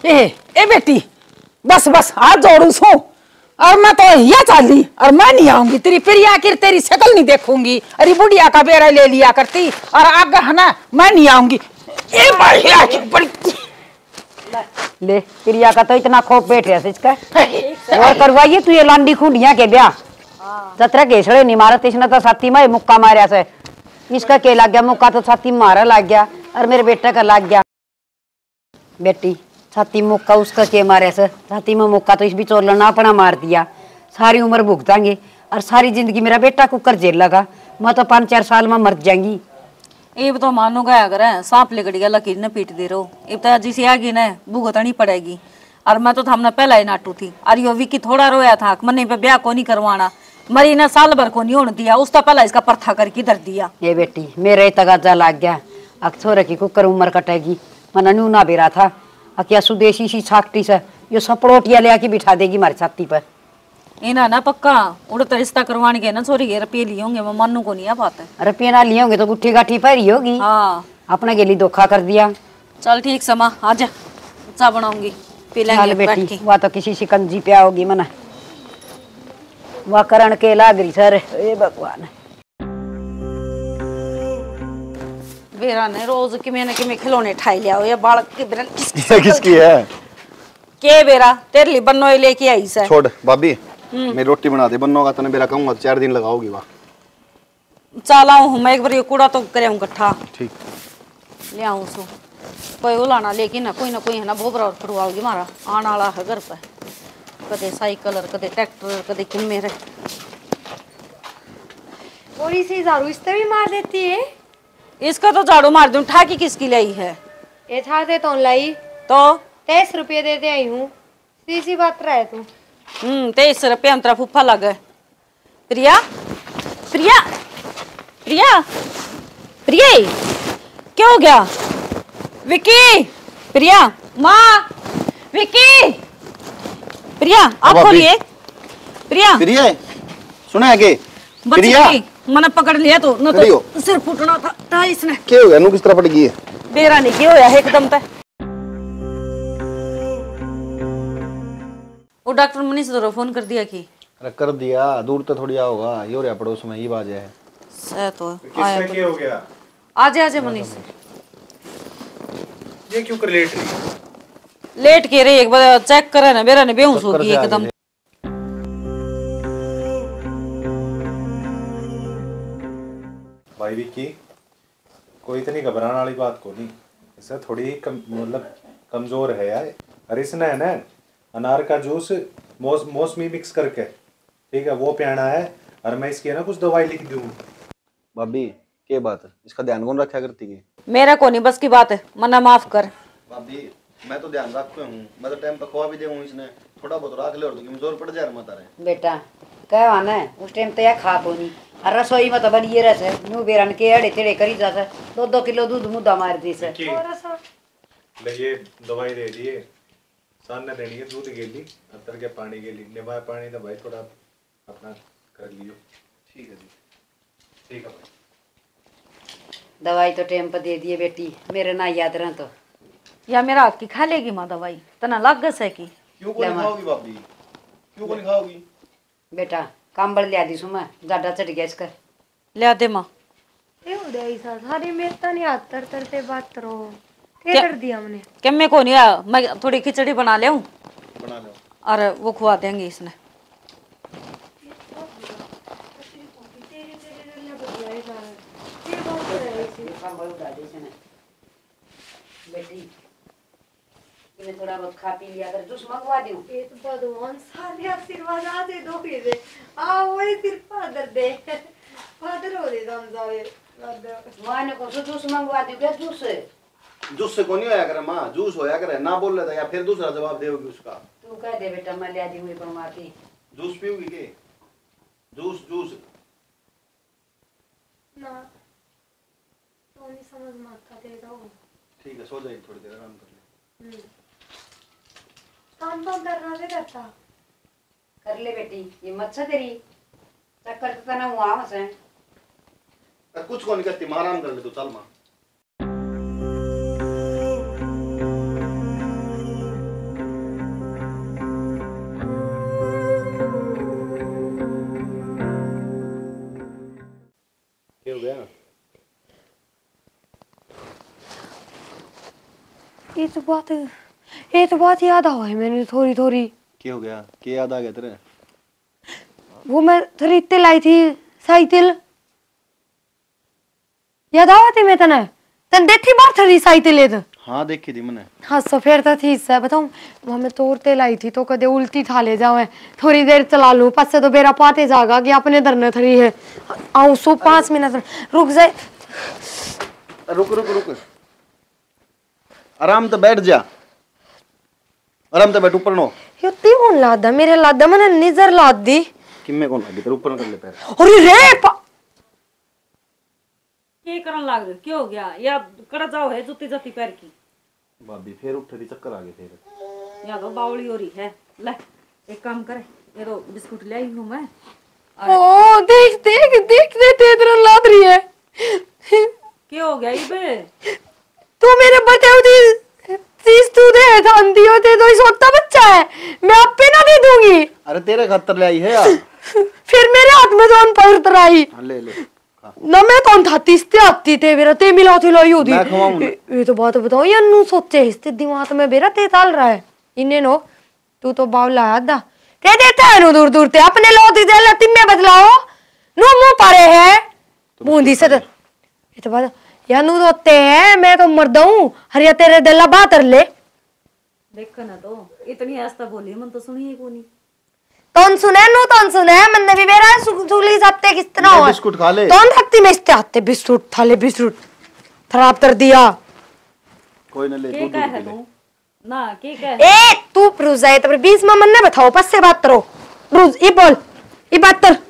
ए बेटी बस हाथ जोड़ू सो और मैं तो यह चाली और मैं नहीं आऊंगी तेरी प्रिया की तेरी शक्ल नहीं देखूंगी अरे बुढ़िया का बेरा ले लिया करती और आगे है ना मैं नहीं आऊंगी ए ले प्रिया का तो इतना खौफ बैठ रहा है इसका। और करवाइए तू ये लांडी खूंडिया के ब्याह जतरा घेसड़े नहीं मारत इसने तो छाती में मुक्का मारा से। इसका के लग गया मुक्का तो छाती में मारा लग गया और मेरे बेटे का लग गया। बेटी छाती में मुक्का उसका के मारे से छाती में मुक्का तो इस बिचौला ना अपना मार दिया। सारी उम्र भुगतांगे और सारी जिंदगी मेरा बेटा कुकर जेल लगा। मैं तो 5-4 साल में मर जाएंगी। ये तो मानो गया अगर सांप लेकड़ गया लकीर न पीट दे रहो अब तो जिसे आगी ना भुगतनी पड़ेगी। और मैं तो हमने पहला ही नाटू थी और यो विकी थोड़ा रोया था मन्ने पे ब्याह को नहीं करवाना मरी ने साल भर को नहीं होने दिया उसका पहला इसका परथा करके धर दिया। ये बेटी मेरे तगाजा लग गया अक्सर की कुकर उम्र कटेगी मना नू ना बेरा था क्या सुदेशी सी छाकटी से यो सपड़ोटिया ले आके बिठा देगी हमारी छाती पर। इना ना पक्का उड़ता रिश्ता करवाने के ना छोरी के रुपये लिए होंगे मैं मानू को नहीं आ पाता। रुपये ना लिए होंगे तो गुट्ठी गाठी पहरी होगी। हाँ अपने के लिए धोखा कर दिया। चल ठीक समा आजा चाय बनाऊंगी पी लेंगे बैठ के। वह तो किसी शिकंजी पे आओगी मना वह करण के लाग रही सर ए भगवान। बेरा ने रोज कि मैंने खिलौने ठाई लिया हो या बालक के बेरा किसकी है के बेरा तेरे लिए बन्नो लेके आई से। छोड़ भाभी मैं रोटी बना दे बन्नो का तने बेरा कहूंगा 4 दिन लगाओगी वाह। चल आऊं मैं एक बार ये कूड़ा तो करे इकट्ठा ठीक ले आऊं सो कोई उलाना लेकिन ना कोई है ना भोबरा और करवाओगी मारा आने वाला है घर पे कदे साइकिल और कदे ट्रैक्टर कदे किन मेरे थोड़ी सी झाड़ू इस पे भी मार देती है। इसका तो झाड़ू मार दूं ठाकी किसकी लाई है ये था दे तो लाई तो 23 रुपये दे दे आई हूँ सीधी बात रहे तू। 23 रुपये हम तेरा फूफा लग गए। प्रिया प्रिया प्रिया प्रिया क्या हो गया विकी प्रिया माँ विकी प्रिया आप खोलिए प्रिया प्रिया सुना है के प्रिया मैंने पकड़ लिया तो न तो सिर फूटना था इसने। क्या हो गया नु किस तरह पड़ गई है बेरा नहीं क्या होया एकदम तक वो डॉक्टर मनीष तो फोन कर दिया कि अरे कर दिया दूर तो थोड़ी होगा ये रे पड़ोस में ये बाजे है सह तो आया क्या हो गया आजे मनीष ये क्यों कर लेट रही लेट के रे एक बार चेक करे ना बेरा ने बेहोश हो गई एकदम। भाई विक्की कोई इतनी घबराने वाली बात को नहीं ऐसा थोड़ी मतलब कमजोर है यार। अरे इसने है ना अनार का जूस मौसमी मिक्स करके ठीक है वो पियाना है और मैं इसकी ना कुछ दवाई लिख दूँ। भाभी क्या बात है इसका ध्यान कौन रखा करती है मेरा को नहीं बस की बात है मना माफ कर। भाभी मैं तो ध्यान रखते हूँ मैं तो टाइम पे खवा भी दूँ इसने थोड़ा बहुत रख ले और तो कमजोर पड़ जाए मत रहे बेटा कहवा ना उस टाइम तो खा तो नहीं और रसोई में तो बनिए रहे न्यू बेरन के अड़े तेड़े करी जा 2-2 किलो दूध मुद्दा मार दी से ये दवाई दे दिए सामने देनी है दूध के लिए अंतर के पानी के लिए निभा पानी तो भाई थोड़ा अपना कर लियो। ठीक है जी ठीक है भाई दवाई तो टाइम पर दे दिए बेटी मेरे ना याद रह तो या मेरा हाथ की खा लेगी माँ दवाई तना लग गस है कि क्यों को नहीं खाओगी भाभी क्यों को नहीं खाओगी बेटा कांबड़ लिया दी सुमा ज्यादा चढ़ गया इसका ले दे माँ ये हो गया ऐसा सारी मेरे तो नहीं हाथ तरते बात करो क्या कर दिया हमने क्या मैं को नहीं आया मैं थोड़ी खिचड़ी बना ले बना लो और वो खुआ देंगे इसने। बेटी थोड़ा बहुत खा पी लिया कर जूस मंगवा दूं। ये तो भगवान सारे आशीर्वाद आ दे दो फिर दे आ वही सिर्फ फादर दे फादर हो दे दम जावे वाने को जूस मंगवा दूं क्या जूस जूस से कौन होया करे माँ जूस होया करे ना बोल लेता या फिर दूसरा जवाब देओगी उसका तू कह दे बेटा मैं ले दी हुई परमाती जूस पीओगी के जूस जूस ना तो नहीं समझ में आता दे दो। ठीक है सो जाइए थोड़ी देर आराम कर ले काम तो करना से करता कर ले बेटी ये मत से तेरी चक्कर तो ना हुआ से कुछ को नहीं करती माँ आराम कर ले तू चल माँ क्या हो गया ये तो बात ये तो बात याद आ है मैंने थोड़ी थोड़ी। क्या हो गया? क्या याद आ गया तेरे? वो मैं खरीदते लाई थी साइकिल, याद आती मैं तने तन देखी बार थरी साइकिल है तो। हाँ देखी थी मैंने। हाँ सफेद तो थी इससे बताऊं, वहां मैं तोड़ते लाई थी तो कदे उल्टी था ले जाऊं, थोड़ी देर चला लूं पास से तो बेरा पाते जागा कि अपने धरने थरी है। आऊं सो 5 मिनट रुक जाए। रुक रुक रुक, आराम तो बैठ जा, आराम तो बैठ, ऊपर नो। यो ती कौन लादा मेरे लादा मैंने निजर लाद दी कि मैं कौन लादी? तेरे ऊपर कर ले पैर। अरे रे के करन लाग रहे? क्या हो गया? या कर जाओ है जुती जती पैर की। भाभी फिर उठ रही, चक्कर आ गए फिर। या तो बावली हो रही है। ले एक काम करे, ये तो बिस्कुट ले आई हूं मैं। ओ देख देख देख दे तेरा लाद रही है। क्या हो गया इबे? तू मेरे बताओ दी चीज तू दे थांदी होते तो सोता बच्चा है, मैं आपे ना दे दूंगी। अरे तेरे खातर ले आई है यार। फिर मेरे हाथ में जोन पर तराई ले ले ना, मैं कौन था तीसते आती थे मेरा ते मिलाती लाई होती। मैं खवाऊं ना। ये तो बात बताओ या नू सोचे इसते दिमाग में मेरा ते ताल रहा है इन्हें नो। तू तो बावला आदा कह देता है नो दूर दूर ते अपने लोग दे ला तिम्मे बदलाओ नो मुंह पारे है बूंदी से। ये तो बात या नू रोते हैं, मैं तो मर दूं हरिया तेरे दिला बातर ले। देख ना तो इतनी आस्था बोली मन तो सुनी ही कोनी। तोन सुने नो तोन सुने मन ने भी मेरा सुली सबते किस तरह हो बिस्कुट खा ले। तोन रखती में इसते आते बिस्कुट थाले बिस्कुट खराब कर दिया। कोई ना ले, के दूध कह पी है ले। तू ना के कह ए तू प्रूज जाए तो 20 में मन ने बताओ पस से बात करो प्रूज ये बोल ये बात कर।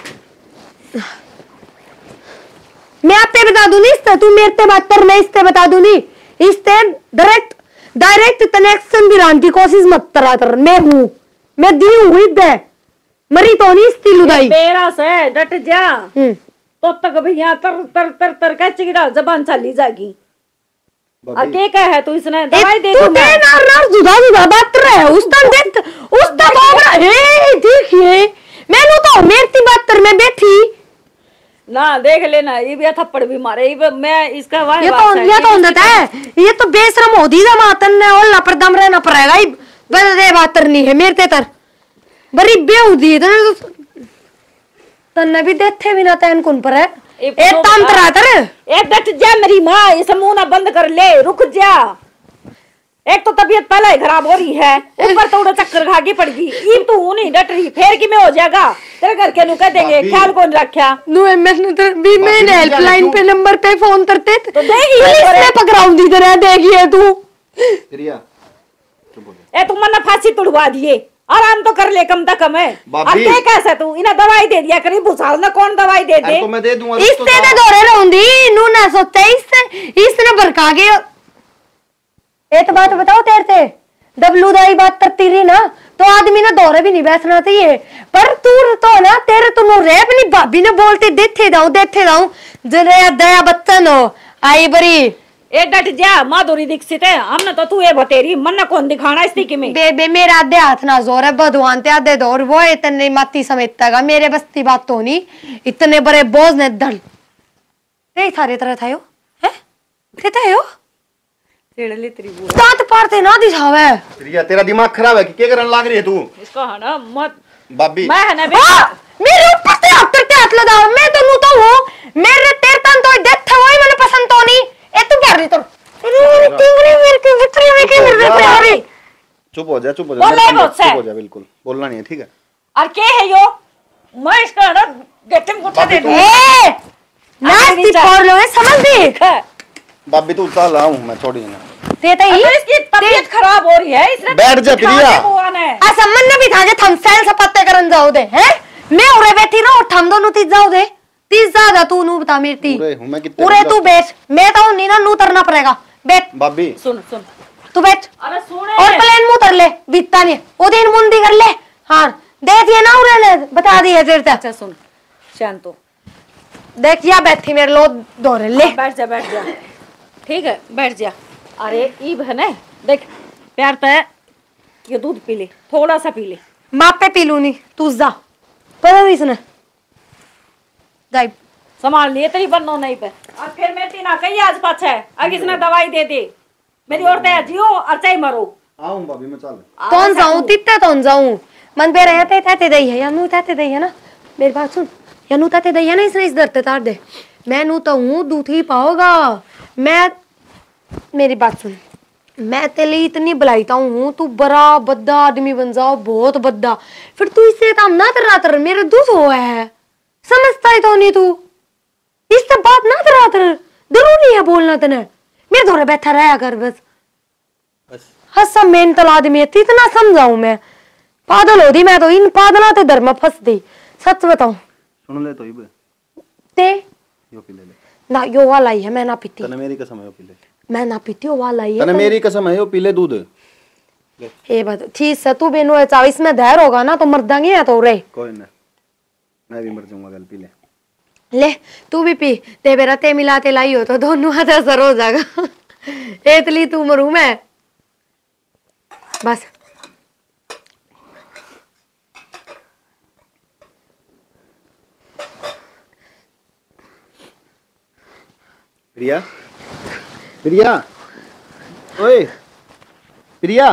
मैं आपसे बता दूं नहीं इससे, तू मेरे से बात कर, मैं इससे बता दूं नहीं इससे डायरेक्ट कनेक्शन दिलाने की कोशिश मत करा कर। मैं हूं, मैं दी हूं इधर मरी तो नहीं इसकी लुदाई बेरा से डट जा तो तक भैया तर तर तर तर का चिगड़ा जबान चली जाएगी। और के कह है तू इसने दवाई दे तू दूं दे मैं। ना जुदा जुदा बात रहे उस तन देख उस तन बाबरा हे देखिए मैंने तो मेरी बात कर मैं बैठी ना देख लेना ये भी थप्पड़ भी मारे ये मैं इसका वाह ये तो होता है ये तो बेशरम हो दी मातन ने और लापर दम रहना पड़ेगा ये बड़े बात करनी है मेरे तर बड़ी बेउदी तन्ने भी देखे बिना तैन कौन पर है एक तंत्र आतर एक डट जा मेरी माँ इस मुंह ना बंद कर ले रुक जा। एक तो तबीयत पहले ही खराब हो रही है ऊपर तो उड़े चक्कर खागी पड़गी ये तू नहीं डट रही फेर की में हो जाएगा तेरे घर के नु कह देंगे ख्याल कौन रखा नु मैंने तो भी मैंने हेल्पलाइन पे नंबर पे फोन करते तो देगी इसने पकड़ाऊंगी तरह देखिए तू प्रिया चुप हो जा। ए तू मन्ना फांसी तुड़वा दिए आराम तो कर ले कम से कम है। अब के कैसे तू इन्हें दवाई दे दिया करी भूसाल ना कौन दवाई दे दे तो मैं दे दूंगा इससे तो दौरे रहूंगी नू ना सोचते इसने भड़का के एक बात बताओ तेरे से डब्लू दाई बात करती रही ना तो आदमी ने दौरे भी नहीं बैठना चाहिए पर तू तो ना तेरे तो नो रे अपनी भाभी ने बोलते देखे दाऊं जरे दया बच्चन हो आई बरी ए डट जा माधुरी दीक्षित है हमने तो तू ये बतेरी मन न कौन दिखाना इस की में बेबे मेरा आधे हाथ ना जोर है भगवान ते आधे दौर वो इतने माती समेटेगा मेरे बस्ती बात तो नहीं इतने बड़े बोझ ने धड़ ते सारे तरह था यो हैं ते था यो चिड़ली तेरी बुआ दांत पारते ना दिखावे प्रिया तेरा दिमाग खराब है कि क्या करने लग रही है तू? इसको है ना मत भाभी मैं है ना बे मेरे ऊपर से हाथ लगाओ मैं तो नू तो हूं मेरे तेरे तन तो डेथ था वही मैंने पसंद तो नहीं ए तू क्या रही तो टिंगरी मेरे के वितरी में के मेरे पे आ रही चुप हो जा बोल ले मुझसे। चुप हो जा बिल्कुल बोलना नहीं है ठीक है। और के है यो मैं इसका ना गेट में उठा दे दूं ए नास्ती पढ़ लो समझ दी भाभी तू चल रहा हूं मैं छोड़ी ना देता ही अरे इसकी तबीयत खराब हो रही है इसने बैठ जा प्रिया। आ सम्मन ने भी था जे थम सेल से पत्ते करन जाओ दे हैं मैं उरे बैठी ना उठम दोनों तीज जाओ दे तीज ज्यादा तू नू बता मेरी ती उरे हूं मैं कितने उरे तू बैठ मैं तो नहीं ना नू तरना पड़ेगा बैठ भाभी सुन सुन तू बैठ अरे सुने और प्लेन मुंह तर ले बीतता नहीं वो दिन मुंदी कर ले हां दे दिए ना उरे ने बता दिए तेरे तक अच्छा सुन शांत हो देख या बैठी मेरे लो दौरे ले बैठ जा ठीक है बैठ जा। अरे ईब है ना देख प्यार पे ये दूध पी ले थोड़ा सा पी ले माँ पे पी लू नहीं तू जा पता नहीं इसने जाई संभाल लिए तेरी बननो नहीं पे और फिर मैं तीना कही आज पाछे अगर इसने दवाई दे दे मेरी औरतें जियो और चाहे मरो आऊं भाभी मैं चल तोन जाऊं तित्ते तोन जाऊं मन पे रहते थे दई है या नू थे दई है ना मेरी बात सुन या नू थे दई है ना इसने इस दरते तार दे मैं नू तो हूं दूधी पाओगा मैं मेरी बात सुन मैं तेरे लिए इतनी बुलाईता हूँ तू बड़ा बद्दा आदमी बन जाओ बहुत बद्दा फिर तू इससे काम ना कर रहा मेरे दूध हुआ है समझता ही तो नहीं तू इससे बात ना कर रहा जरूरी है बोलना तने मेरे दौरे बैठा रहा कर बस हसा मेंटल आदमी है इतना समझाऊं मैं पागल होती मैं तो इन पागलों ते धर्म फंस दी सच बताऊं सुन ले तो ही ते यो पी ले ना यो वाला ही है मैं ना पीती तने मेरी कसम है यो पी ले मैं ना पीती वो वाला ही है तने मेरी कसम है यो पी ले दूध ए बात ठीक है तू बेनो है 24 में धैर्य होगा ना तो मर जाएंगे या तो रे कोई ना मैं भी मर जाऊंगा कल पी ले ले तू भी पी ते बेरा ते मिलाते लाई हो तो दोनों हाथ असर हो जाएगा इतनी तू मरू मैं बस प्रिया प्रिया ओए प्रिया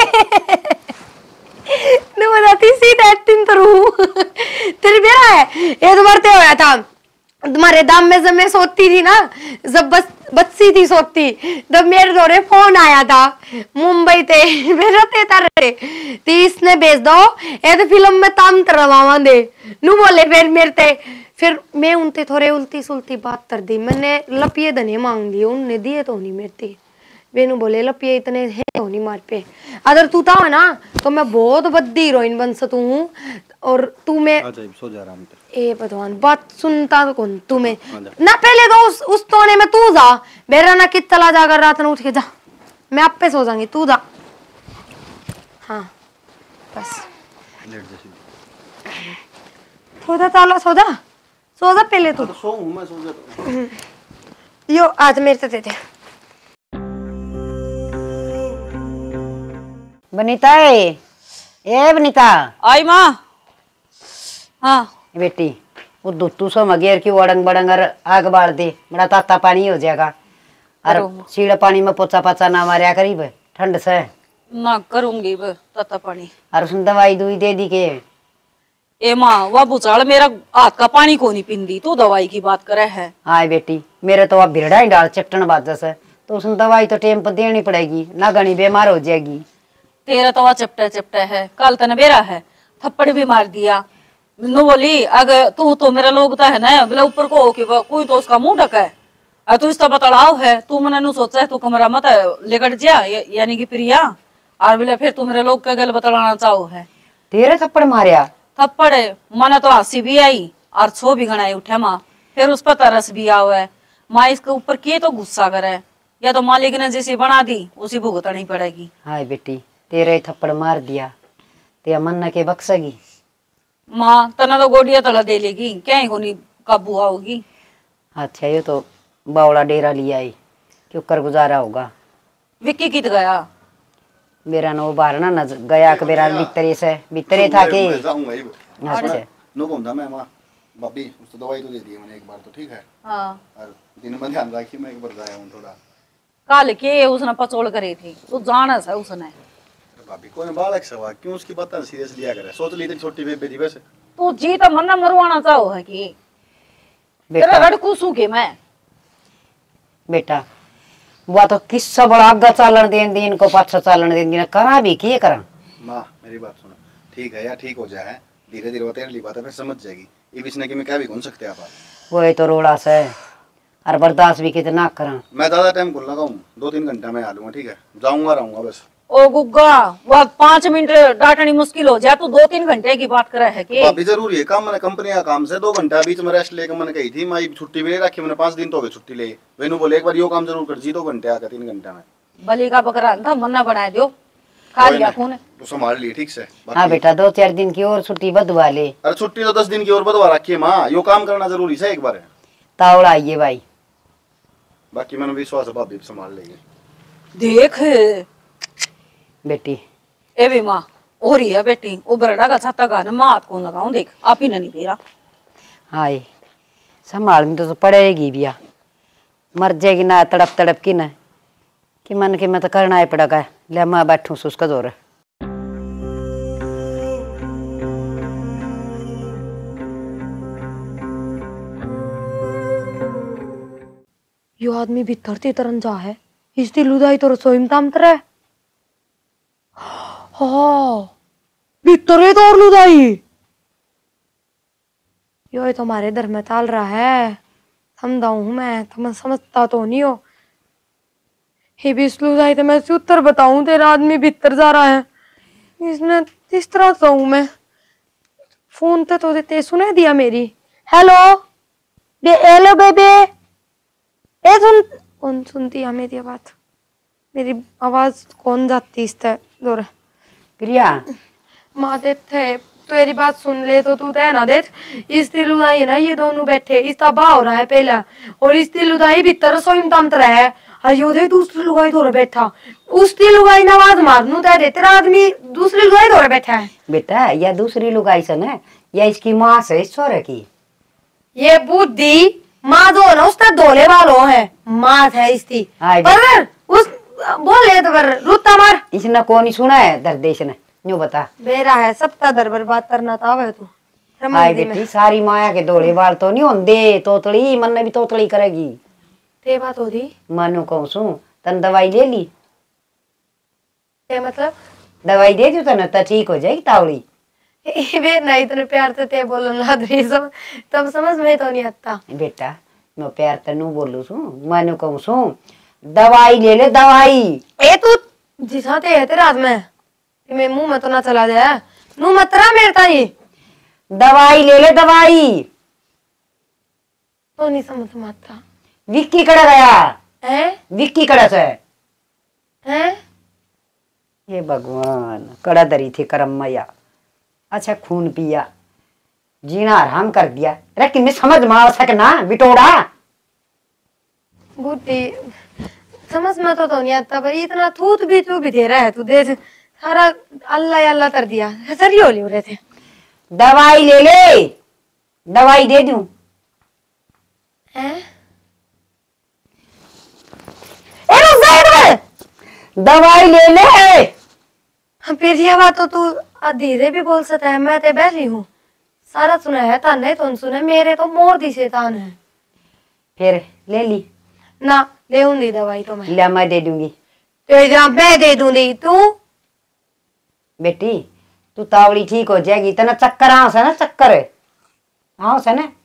ने बताती सीट एक्टिंग करूं तेरी बेरा है ये तो मरते होया था तुम्हारे दाम में जब मैं सोती थी ना जब बस बच्ची थी सोती तब मेरे दौरे फोन आया था मुंबई ते मेरा ते तारे 30 ने भेज दो ये तो फिल्म में ताम तरवावा दे नू बोले फिर मैं उनते थोड़े उल्टी सुलटी बात कर दी मैंने लपिए दने मांग दिए उनने दिए तो नहीं मेरे वेनू बोले लपिए इतने है तो नहीं मार पे अगर तू था ना तो मैं बहुत बद्दी हीरोइन बन सकूं हूं और तू मैं सो जा रहा ए भगवान बात सुनता तो कौन तू मैं ना पहले तो उस तोने में तू जा मेरा ना कित चला जाकर रात में उठ के जा मैं आप पे सो जाऊंगी तू जा हाँ बस लेट जा सो जा पहले तू तो सो हूं मैं सो जा यो आज मेरे से दे दे बनीता ए बनीता आई माँ हाँ बेटी वो दुत्तू सो मगेर की वड़ंग बड़ंग और आग बाल दे बड़ा ताता पानी हो जाएगा और सीढ़ पानी में पोचा पाचा ना मारिया करीब ठंड से ना करूंगी तता पानी और उसने दवाई दुई दे दी के ए माँ वह बुचाड़ मेरा हाथ का पानी को नहीं पिंदी तू दवाई की बात करे है हाँ बेटी मेरे तो अब भिड़ा ही डाल चट्टन बाजा से तो उसने दवाई तो टेम पर देनी पड़ेगी ना घनी बीमार हो जाएगी तेरा तो वह चपटा है कल तने बेरा है थप्पड़ भी मार दिया नु बोली अगर तू तो मेरा लोगता है ना बोले ऊपर को कि कोई तो उसका मुंह ढका है तू इसका बतलाव है तू मैंने नु सोचा है तू कमरा मत लेकर जा यानी कि प्रिया और बोले फिर तू मेरे लोग का गल बतलाना चाहो है तेरे थप्पड़ मारिया थप्पड़ मन तो हंसी भी आई और छो भी गणाई उठे माँ फिर उस पर तरस भी आवा है माँ इसके ऊपर किए तो गुस्सा करे या तो मालिक ने जैसी बना दी उसी भुगतनी पड़ेगी हाय बेटी तेरे थप्पड़ मार दिया ते मन के बक्सगी माँ तना तो गोडिया तला दे लेगी क्या ही होनी काबू आओगी अच्छा ये तो बावड़ा डेरा लिया आई क्यों कर गुजारा होगा विक्की कित गया मेरा नो बारना न गया के मेरा भीतरे था के जाऊंगा ही अच्छा नो कहूंगा मैं मां भाभी उसको दवाई तो दे दी मैंने एक बार तो ठीक है हाँ और दिन में ध्यान रखी मैं एक बार जाया हूं थोड़ा काल के उसने पचोड़ करी थी तू जाना है उसने भाभी कोई बालक सवा क्यों उसकी बात सीरियस लिया करे सोच ली थी छोटी बेबी थी वैसे तू जी तो मन मरवाना चाहो है कि तेरा लड़कू सूखे मैं बेटा वो तो किस्सा बड़ा आगा चालन देन दिन को पाछा चालन देन दिन करा भी के करा मां मेरी बात सुनो ठीक है या ठीक हो जाए धीरे धीरे वो तेरे लिए बात है फिर समझ जाएगी ये बीचने की मैं क्या भी कौन सकते आप वो तो रोड़ा से और बर्दाश्त भी कितना करा मैं ज्यादा टाइम को लगाऊं 2-3 घंटा में आ लूंगा ठीक है जाऊंगा रहूंगा बस ओ गुग्गा वो 5 मिनट डांटनी मुश्किल हो जाए तू 2-3 घंटे की बात करे है कि भाभी जरूरी है काम मैंने कंपनी का काम से 2 घंटा बीच में रेस्ट लेकर मैंने कही थी मैं छुट्टी भी नहीं रखी मैंने 5 दिन तो हो गए छुट्टी ले वेनू बोले एक बार यो काम जरूर कर जी 2 घंटे आकर 3 घंटा में बलि का बकरा था मन्ना बना दियो खा लिया खून तो संभाल लिए ठीक से हाँ बेटा 2-4 दिन की और छुट्टी बदवा ले अरे छुट्टी तो 10 दिन की और बदवा रखी है माँ यो काम करना जरूरी है एक बार तावड़ा आइए भाई बाकी मैंने विश्वास है भाभी संभाल लेंगे देख बेटी ए भी माँ हो रही है बेटी उबरड़ा का छाता गाने माँ हाथ को लगाऊं देख आप ही नहीं मेरा हाय संभाल में तो पड़ेगी बिया मर जाएगी ना तड़प तड़प की ना कि मन के मैं तो करना ही पड़ेगा। ले मैं बैठू सु उसका जोर। यो आदमी भीतर ते तरन जा है, इसकी लुदाई तो रसोई में तामतर है। हाँ भीतर है तो और लुदाई यो तो हमारे इधर में चाल रहा है। समझाऊ हूं मैं, तुम समझता तो नहीं हो। हे भी लुदाई तो मैं उत्तर बताऊं, तेरा आदमी भीतर जा रहा है। इसने इस तरह कहूं मैं, फोन तो ते सुने दिया मेरी। हेलो हेलो बेबे, ए सुन, कौन सुनती है मेरी आवाज? मेरी आवाज कौन जाती इससे जोर? प्रिया माँ थे तेरी बात सुन ले तो तू तय ना दे। इस दिल उदाई ना, ये दोनों बैठे इसका बा हो रहा है पहला, और इस दिल उदाई भीतर रसोई में तंत्र है। अयो दे दूसरी लुगाई धोरे बैठा, उसकी लुगाई ने आवाज मारनू तय दे, तेरा आदमी दूसरी लुगाई धोरे बैठा है। बेटा या दूसरी लुगाई से ना, या इसकी माँ से इस छोरे की ये बुद्धि माँ जो है ना उसका धोले वालों है, माँ है इसकी। पर उस बोले तो पर रुता मार, इसने कौन सुना है दर्देश ने न्यू बता। बेरा है सबका दर बर्बाद करना था वे तू। आई बेटी सारी माया के धोले बाल तो नहीं होंदे, तोतली मन ने भी तोतली करेगी। ते बात हो दी मानू कहूँ सू तन दवाई ले ली? ते मतलब दवाई दे दू तने तो ठीक हो जाएगी तावड़ी। वे नहीं तने प्यार से ते बोलन ला दे सब, तब समझ में तो नहीं आता। बेटा मैं प्यार तनु बोलू सू, मानू कहूँ सू दवाई ले ले दवाई। ए तू जिसाते है तेरे हाथ में, मैं मुंह में तो ना चला जाए, नू मत रहा मेरे ताई। दवाई ले ले दवाई। तो नहीं समझ में आता। विक्की कड़ा गया है? विक्की कड़ा से है? ये भगवान कड़ा दरी थी करम मैया। अच्छा खून पिया, जीना आराम कर दिया, लेकिन मैं समझ में आ सकना बिटोड़ा। बुद्धि समझ में तो नहीं आता, पर इतना थूत भी तू भी दे रहा है, तू दे सारा अल्लाह अल्लाह कर दिया, सरी हो रहे थे। दवाई ले ले, दवाई दे दूं? दवाई ले ले। फिर यह बात तो तू धीरे भी बोल सकता है, मैं ते बैठी हूँ, सारा सुना है तान नहीं तो सुना, मेरे तो मोर दी शैतान है। फिर ले ली ना ले दूंगी दवाई तो मैं। ले मैं दे दूंगी। तो मैं दे दूंगी, तू बेटी तू तावड़ी ठीक हो जाएगी, तना चक्कर आओ से ना, चक्कर आओ से ना।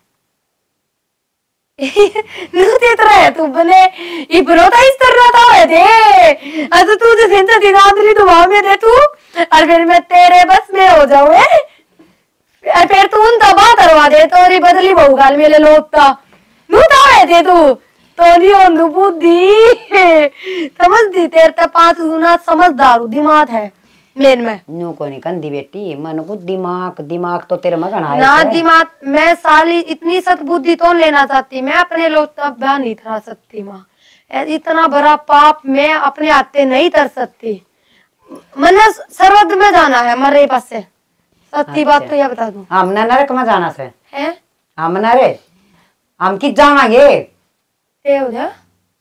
नूते तरह है तू बने ये बरोता इस तरह था है दे, अब तू जो सेंटर दी रात्रि दुआ में दे तू, और फिर मैं तेरे बस में हो जाऊँ है, फिर तू उन दबा करवा दे तो री बदली बहु गाल मेले लोटता नूता है दे तू तो नहीं होंदू बुद्धि समझ दी तेरे तो 5 गुना समझदार दिमाग है मेन में। न्यू को नहीं कंदी बेटी, मन को दिमाग दिमाग तो तेरे मगन आए ना दिमाग मैं साली इतनी सद्बुद्धि तो लेना चाहती, मैं अपने लोग तब बयान नहीं करा सकती माँ, इतना बड़ा पाप मैं अपने हाथे नहीं कर सकती। मैंने सरहद में जाना है मरे पास से, सच्ची बात तो यह बता दूं। हमने नरक में जाना से है? हमने रे हम किस जावांगे? ते हो जा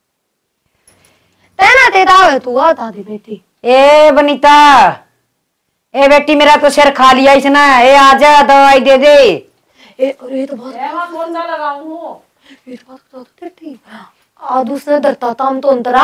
तेना तेरा है तू आता दी बेटी। ए बनीता, ए बेटी मेरा तो सिर खा लिया इसने, ए आजा दवाई दे दे। ए अरे तो बहुत कौन सा लगाऊं? ये तो बात तो तेरी आज उसने डरता था हम तो अंतरा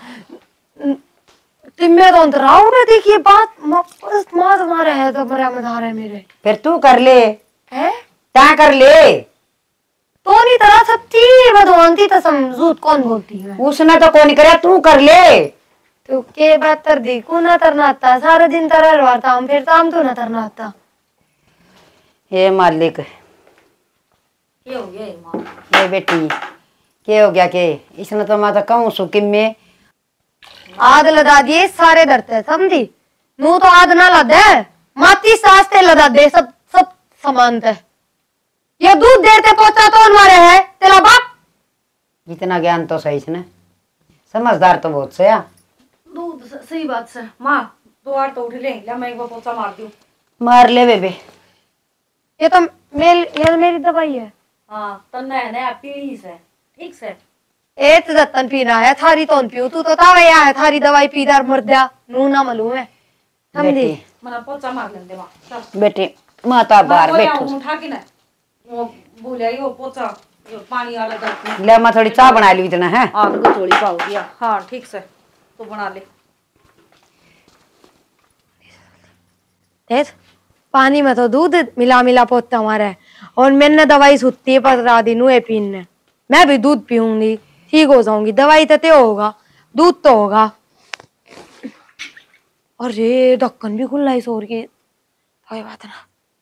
तिम्मे तो अंतरा उन्हें देखिए बात मार मारे है तो बड़ा मजा रहा है मेरे। फिर तू कर ले है क्या कर ले तो नहीं तरह सच्ची बदवानती तो समझूत कौन बोलती है? उसने तो कौन करे, तू कर ले। तो के बात तर दी को ना तरना आता, सारा दिन तरह रवाता हम, फिर तो हम तो ना तरना आता। हे मालिक ये हो गया माँ। हे बेटी क्या हो गया के? इसने तो मैं तो कहूँ सुकिम में आद लदा दिए सारे डरते समझी, नू तो आद ना लद है माती सास ते लदा दे, सब सब समान थे। ये दूध देते पहुंचा तो मारे है तेरा बाप। इतना ज्ञान तो सही इसने, समझदार तो बहुत से। दूध सही बात से माँ, 2 बार तो उठ ले मैं एक बार पोछा मार दूं। मार ले बेबे। ये तो मेरी दवाई है। हाँ तो नया पीढ़ी से ठीक से ए तो दत्तन पीना है थारी तो पियो तू तो तावे है थारी दवाई पीदार मर जा नू ना मालूम है समझी बेटी मना पोचा मार लेंदे मां चल बेटी माता बाहर मैं बैठो उठा के ना वो बोलिया वो पोचा यो पानी वाला दर्द ले मैं थोड़ी चाय बना ली इतना है आग को थोड़ी पाओ दिया हाँ ठीक से तो बना ले देख पानी में तो दूध मिला मिला पोता हमारा है और मैंने दवाई सुती है 15 दिन हुए पीने मैं भी दूध पीऊंगी ठीक हो जाऊंगी दवाई तो होगा दूध तो होगा अरे ढक्कन भी खुला है शोर की कोई बात ना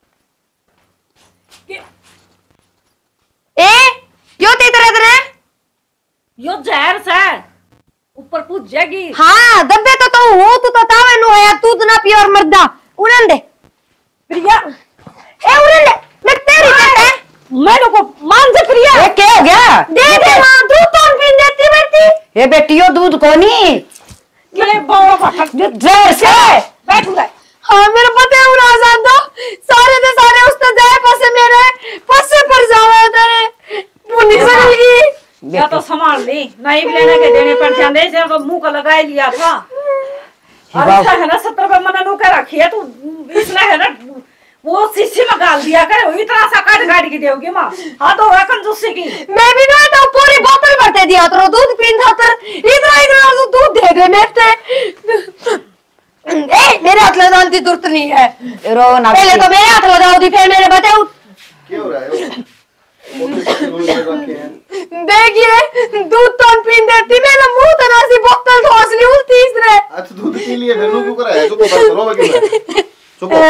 ए यो तेरे तेरे यो जहर से ऊपर पूछ जाएगी हाँ दबे तो हूँ तू तो तावे नु है तू तो ना पियो और मर्दा उड़न दे प्रिया ए उड़न दे मैं तेरी है मेरे को मान से प्रिया ये क्या हो गया दे दे मां दूध तो पी देती बेटी ये बेटियों दूध कोनी ये बाबा बाबा जो जहर से बैठ उधर हाँ मेरा पता है उड़ा जान दो सारे के सारे उस तो जाए पासे मेरे पासे पर जावे तेरे पुनी सगलगी या तो संभाल ली नहीं भी लेने के देने पर जाने से तो मुंह को लगा ही लिया था और इसका है ना 70 रुपए मना नु के रखी है तू इसने है ना वो शीशी में गाल दिया करे इतना सा काट काट के दोगी मां हां तो है कंजूसी की मैं भी ना तो पूरी बोतल भर दे दिया तो दूध पीन था इतना इतना तो दूध दे दे मेरे ए मेरे हाथ लगाने की जरूरत नहीं है रो ना पहले तो मेरे हाथ लगाओ दी फिर मेरे बताओ क्या हो रहा है देखिए दूध तो पीन देती मेरा मुंह तो ना सी बोतल ठोस ली उल्टी इसने अच्छा दूध पी लिए फिर क्यों कर रहा है चुप हो करो बाकी चुप हो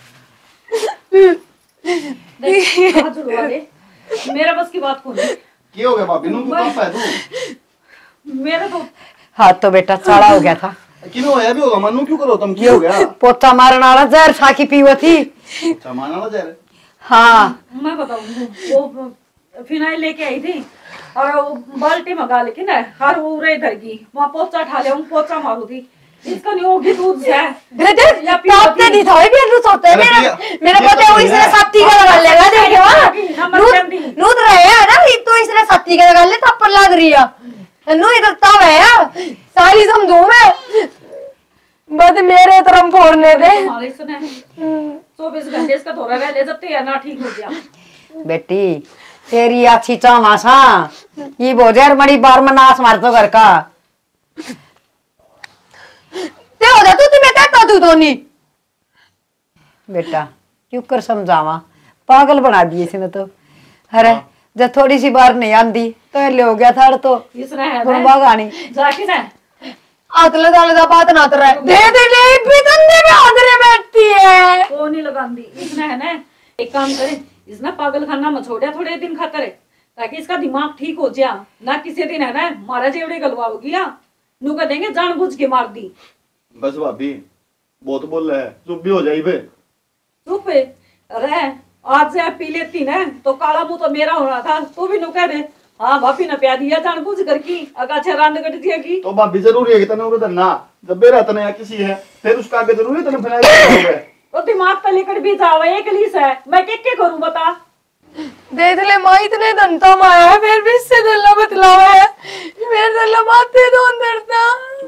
देख हाथ जुड़वा दे मेरा बस की बात को नहीं क्या हो गया भाभी नु क्यों कांपा है तू मेरा तो हाथ तो बेटा चाड़ा हो गया था किनो है भी होगा मनु क्यों करो तुम क्या हो गया पोता मारने वाला जहर छाकी पीवो थी सामान वाला जा रहा हाँ मैं बताऊं वो फिनाइल लेके आई थी और वो बाल्टी मंगा लेकिन ना हर वो उरे इधर की वहाँ पोचा ठा ले पोचा मारू थी इसका नहीं होगी दूध से या पीते नहीं था भी लूट होते मेरा पता है वो इसने सत्ती का लगा लेगा देखे वहां लूट रहे हैं ना तो इसने सत्ती का लगा ले थप्पड़ लग रही है नो इधर तब है सारी समझो मैं बस मेरे तरफ फोड़ने दे हमारे सुने 24 घंटे इसका थोड़ा रह ले जब ना ठीक हो गया बेटी तेरी अच्छी चामासा ये बोझर बड़ी बार में नाश मार तो घर का ते हो जा तू तुम्हें कहता तू तो नहीं बेटा क्यों कर समझावा पागल बना दिए इसने तो अरे जब थोड़ी सी बार नहीं आंदी तो ले हो गया था तो इसने है गुणवा गानी जाके ना आतला दाला बात ना तो रहे दे दे ले भी तंदे में आदरे बैठती है वो नहीं लगांदी इसने है ना एक काम करे इसने पागल खाना में छोड़िया थोड़े दिन खातर ताकि इसका दिमाग ठीक हो जाए ना किसी दिन है ना मारा जेवड़े गलवाओगी नू कह देंगे जानबूझ के मार दी बस भाभी बहुत बोल रहा है चुप भी हो जाई बे चुप रह आज से पी लेती ना तो काला मुंह तो मेरा होना था तू भी नु कह दे हाँ भाभी ने प्यार दिया जानबूझ कर की अगाछे रांद कट दिया की तो भाभी जरूरी है कि तने उधर ना जब बेरा तने या किसी है फिर उसका आगे जरूरी तने फिनाइल हो तो दिमाग पे लेकर भी जाओ एक लीस है मैं क्या करूं बता दे दे ले मां इतने धंधा माया है फिर भी इससे दल्ला बतलावा है मेरे दल्ला माथे तो अंदर था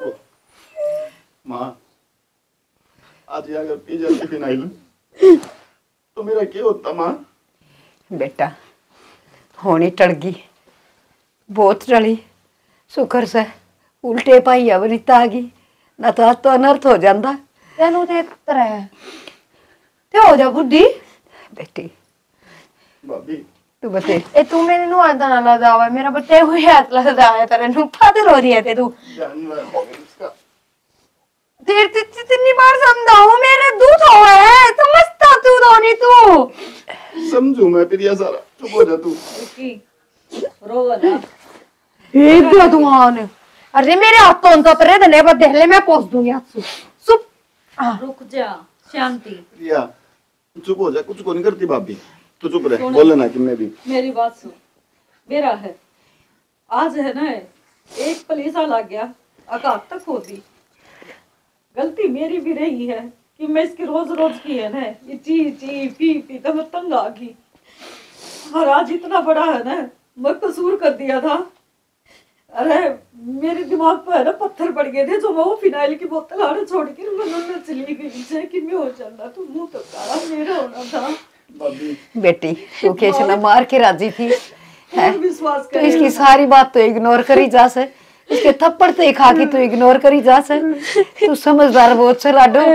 मां आज ये अगर पी जाती फिनाइल तो मेरा क्या होता मां बेटा होनी टड़गी बहुत टड़ी शुक्र से उल्टे पाई अवनीता आ गई ना तो आज तो अनर्थ हो जाता तेनू ते तरह ते हो जा बुद्धि बेटी भाभी तू बसे ए तू मेरे नु आंदा ना लगावा मेरा बच्चे हुए हाथ लगा है तेरे नु फादर हो रही है ते तू जानवर हो गया इसका देर कितनी बार समझाऊं मेरे दूध हो है समझता तू धोनी तू समझू मैं फिर ये सारा चुप हो जा तू की रो ना ए दिया तू आने अरे मेरे हाथ तो अंत पर दने बदले मैं पोस दूंगी हाथ सुप रुक जा शांति प्रिया चुप हो जा कुछ को नहीं करती भाभी तू चुप रह बोल लेना कि मैं भी मेरी बात सुन मेरा है आज है ना एक पुलिस आ लग गया अकात तक होती गलती मेरी भी रही है कि मैं इसकी रोज रोज की है ना ये ची पी तो मैं तंग आ गई और आज इतना बड़ा है ना मैं कसूर कर दिया था अरे मेरे दिमाग पर है ना पत्थर पड़ गए थे, जो मैं वो फिनाइल की बोतल आने छोड़ के मैं चली गई से कि मैं हो जाना, तो मुंह तो काला मेरा होना था। बेटी तू कैसे ना मार के राजी थी है? विश्वास तो इसकी सारी बात तो इग्नोर करी जा से, इसके थप्पड़ तो खा के तू इग्नोर करी जा से। तू समझदार बहुत से लाडो।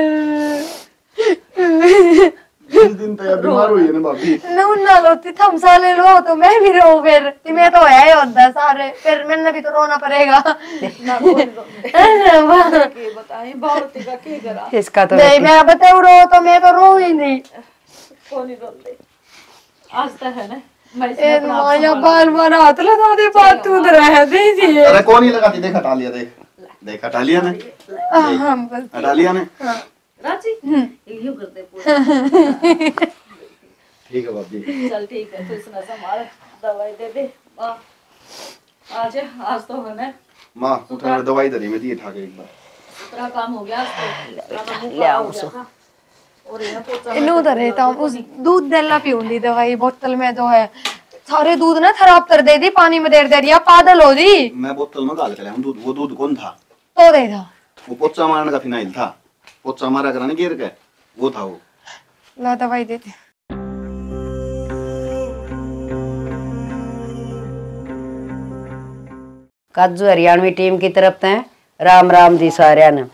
जिस दिन तक बीमार हुई है ना भाभी ना लोती थम साले रो तो मैं भी रो, फिर तुम्हें तो है होता सारे, फिर मैंने भी तो रोना पड़ेगा। बताएं भारती का क्या करा इसका तो नहीं मैं बताऊँ रो तो मैं तो रो ही नहीं। कौन ही रोते आज तक है ना ए माया बार बार हाथ लगा दे, बात तू रह दीजिए। अरे कौन ही लगाती, देख हटा लिया, देख देख हटा लिया ने, हटा लिया ने। राजी यूं करते पूरा। ठीक है भाभी, चल ठीक है, तू इसना संभाल, दवाई दे दे। आज तो है ना माँ उठा दवाई दरी में दी ठा के एक बार तेरा काम हो गया आज ले आओ उसको। और ये पोचा इन्हों तो रहता हूँ, उस दूध दल्ला पीऊंगी दवाई बोतल में जो है, सारे दूध ना खराब कर दे दी, पानी में देर दिया, पागल हो दी। मैं बोतल में डाल के लाया हूँ दूध, वो दूध कौन था? तो दे था वो पोचा मारने का फिनाइल था, पोचा मारा कराने गिर गए, वो था वो। ला दवाई देते। काजू हरियाणवी टीम की तरफ से राम राम जी सारिया ने।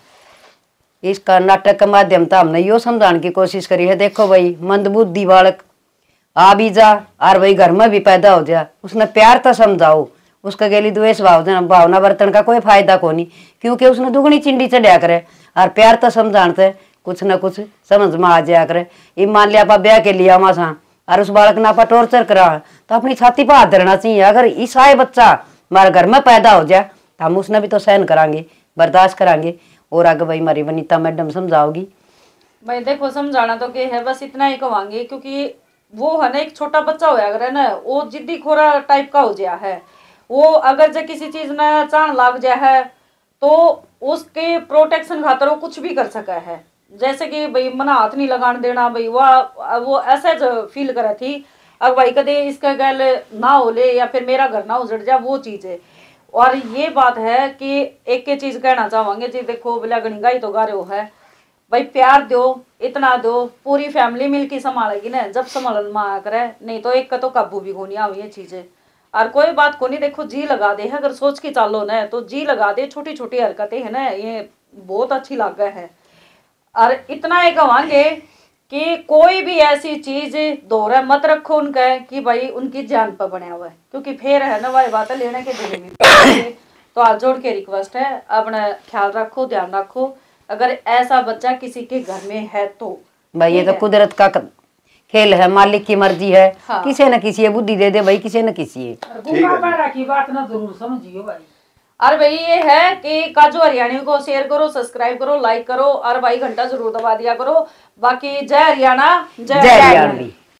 इसका नाटक के माध्यम से हमने यो समझाने की कोशिश करी है, देखो भाई मंदबुद्धि बालक आ भी जा और भाई घर में भी पैदा हो जा, उसने प्यार तो समझाओ, उसका गेली द्वेष भावना बर्तन का कोई फायदा को नहीं, क्योंकि उसने दुगनी चिंडी चढ़िया करे और प्यार तो समझाते कुछ न कुछ समझ में आ जाया करे। ये मान लिया आप ब्याह के लिया मासा और उस बालक ने आप टॉर्चर करा तो अपनी छाती पर हाथ धरना चाहिए। अगर ईसा बच्चा हमारे घर में पैदा हो जाए तो हम उसने भी तो सहन करांगे, बर्दाश्त करांगे। और आगे भाई हमारी वनीता मैडम समझाओगी। भाई देखो समझाना तो क्या है, बस इतना ही कहवांगे, क्योंकि वो है ना एक छोटा बच्चा होया अगर है ना, वो जिद्दी खोरा टाइप का हो गया है। वो अगर जो किसी चीज में चाण लाग जाए है तो उसके प्रोटेक्शन खातर वो कुछ भी कर सका है। जैसे कि भाई मना हाथ नहीं लगाने देना, भाई वो ऐसे फील करा थी अब भाई कदे इसका गल ना हो ले या फिर मेरा घर ना उजड़ जा, वो चीज है। और ये बात है कि एक ही चीज कहना चाहेंगे जी, देखो बिला गणिगाई तो गा रहे हो है भाई, प्यार दो, इतना दो, पूरी फैमिली मिलके संभालेगी ना, जब संभालन में आया करे, नहीं तो एक का तो काबू भी होनी आ ये चीजें। और कोई बात को नहीं, देखो जी लगा दे है, अगर सोच के चालो ना तो जी लगा दे, छोटी छोटी हरकतें है ना ये बहुत अच्छी लग है। और इतना ही कहेंगे कि कोई भी ऐसी चीज दोहरा मत रखो उनका कि भाई उनकी जान पर बना हुआ है, क्योंकि फिर है ना वही बात लेने के दिन भी। तो हाथ जोड़ के रिक्वेस्ट है, अपना ख्याल रखो, ध्यान रखो, अगर ऐसा बच्चा किसी के घर में है तो भाई ये तो कुदरत का खेल है, मालिक की मर्जी है। हाँ। किसी न किसी बुद्धि दे दे भाई, किसी न किसी की बात ना जरूर समझियो भाई। और भाई ये है कि काजू हरियाणवी को शेयर करो, सब्सक्राइब करो, लाइक करो और भाई घंटा जरूर दबा दिया करो। बाकी जय हरियाणा, जय हरियाणवी।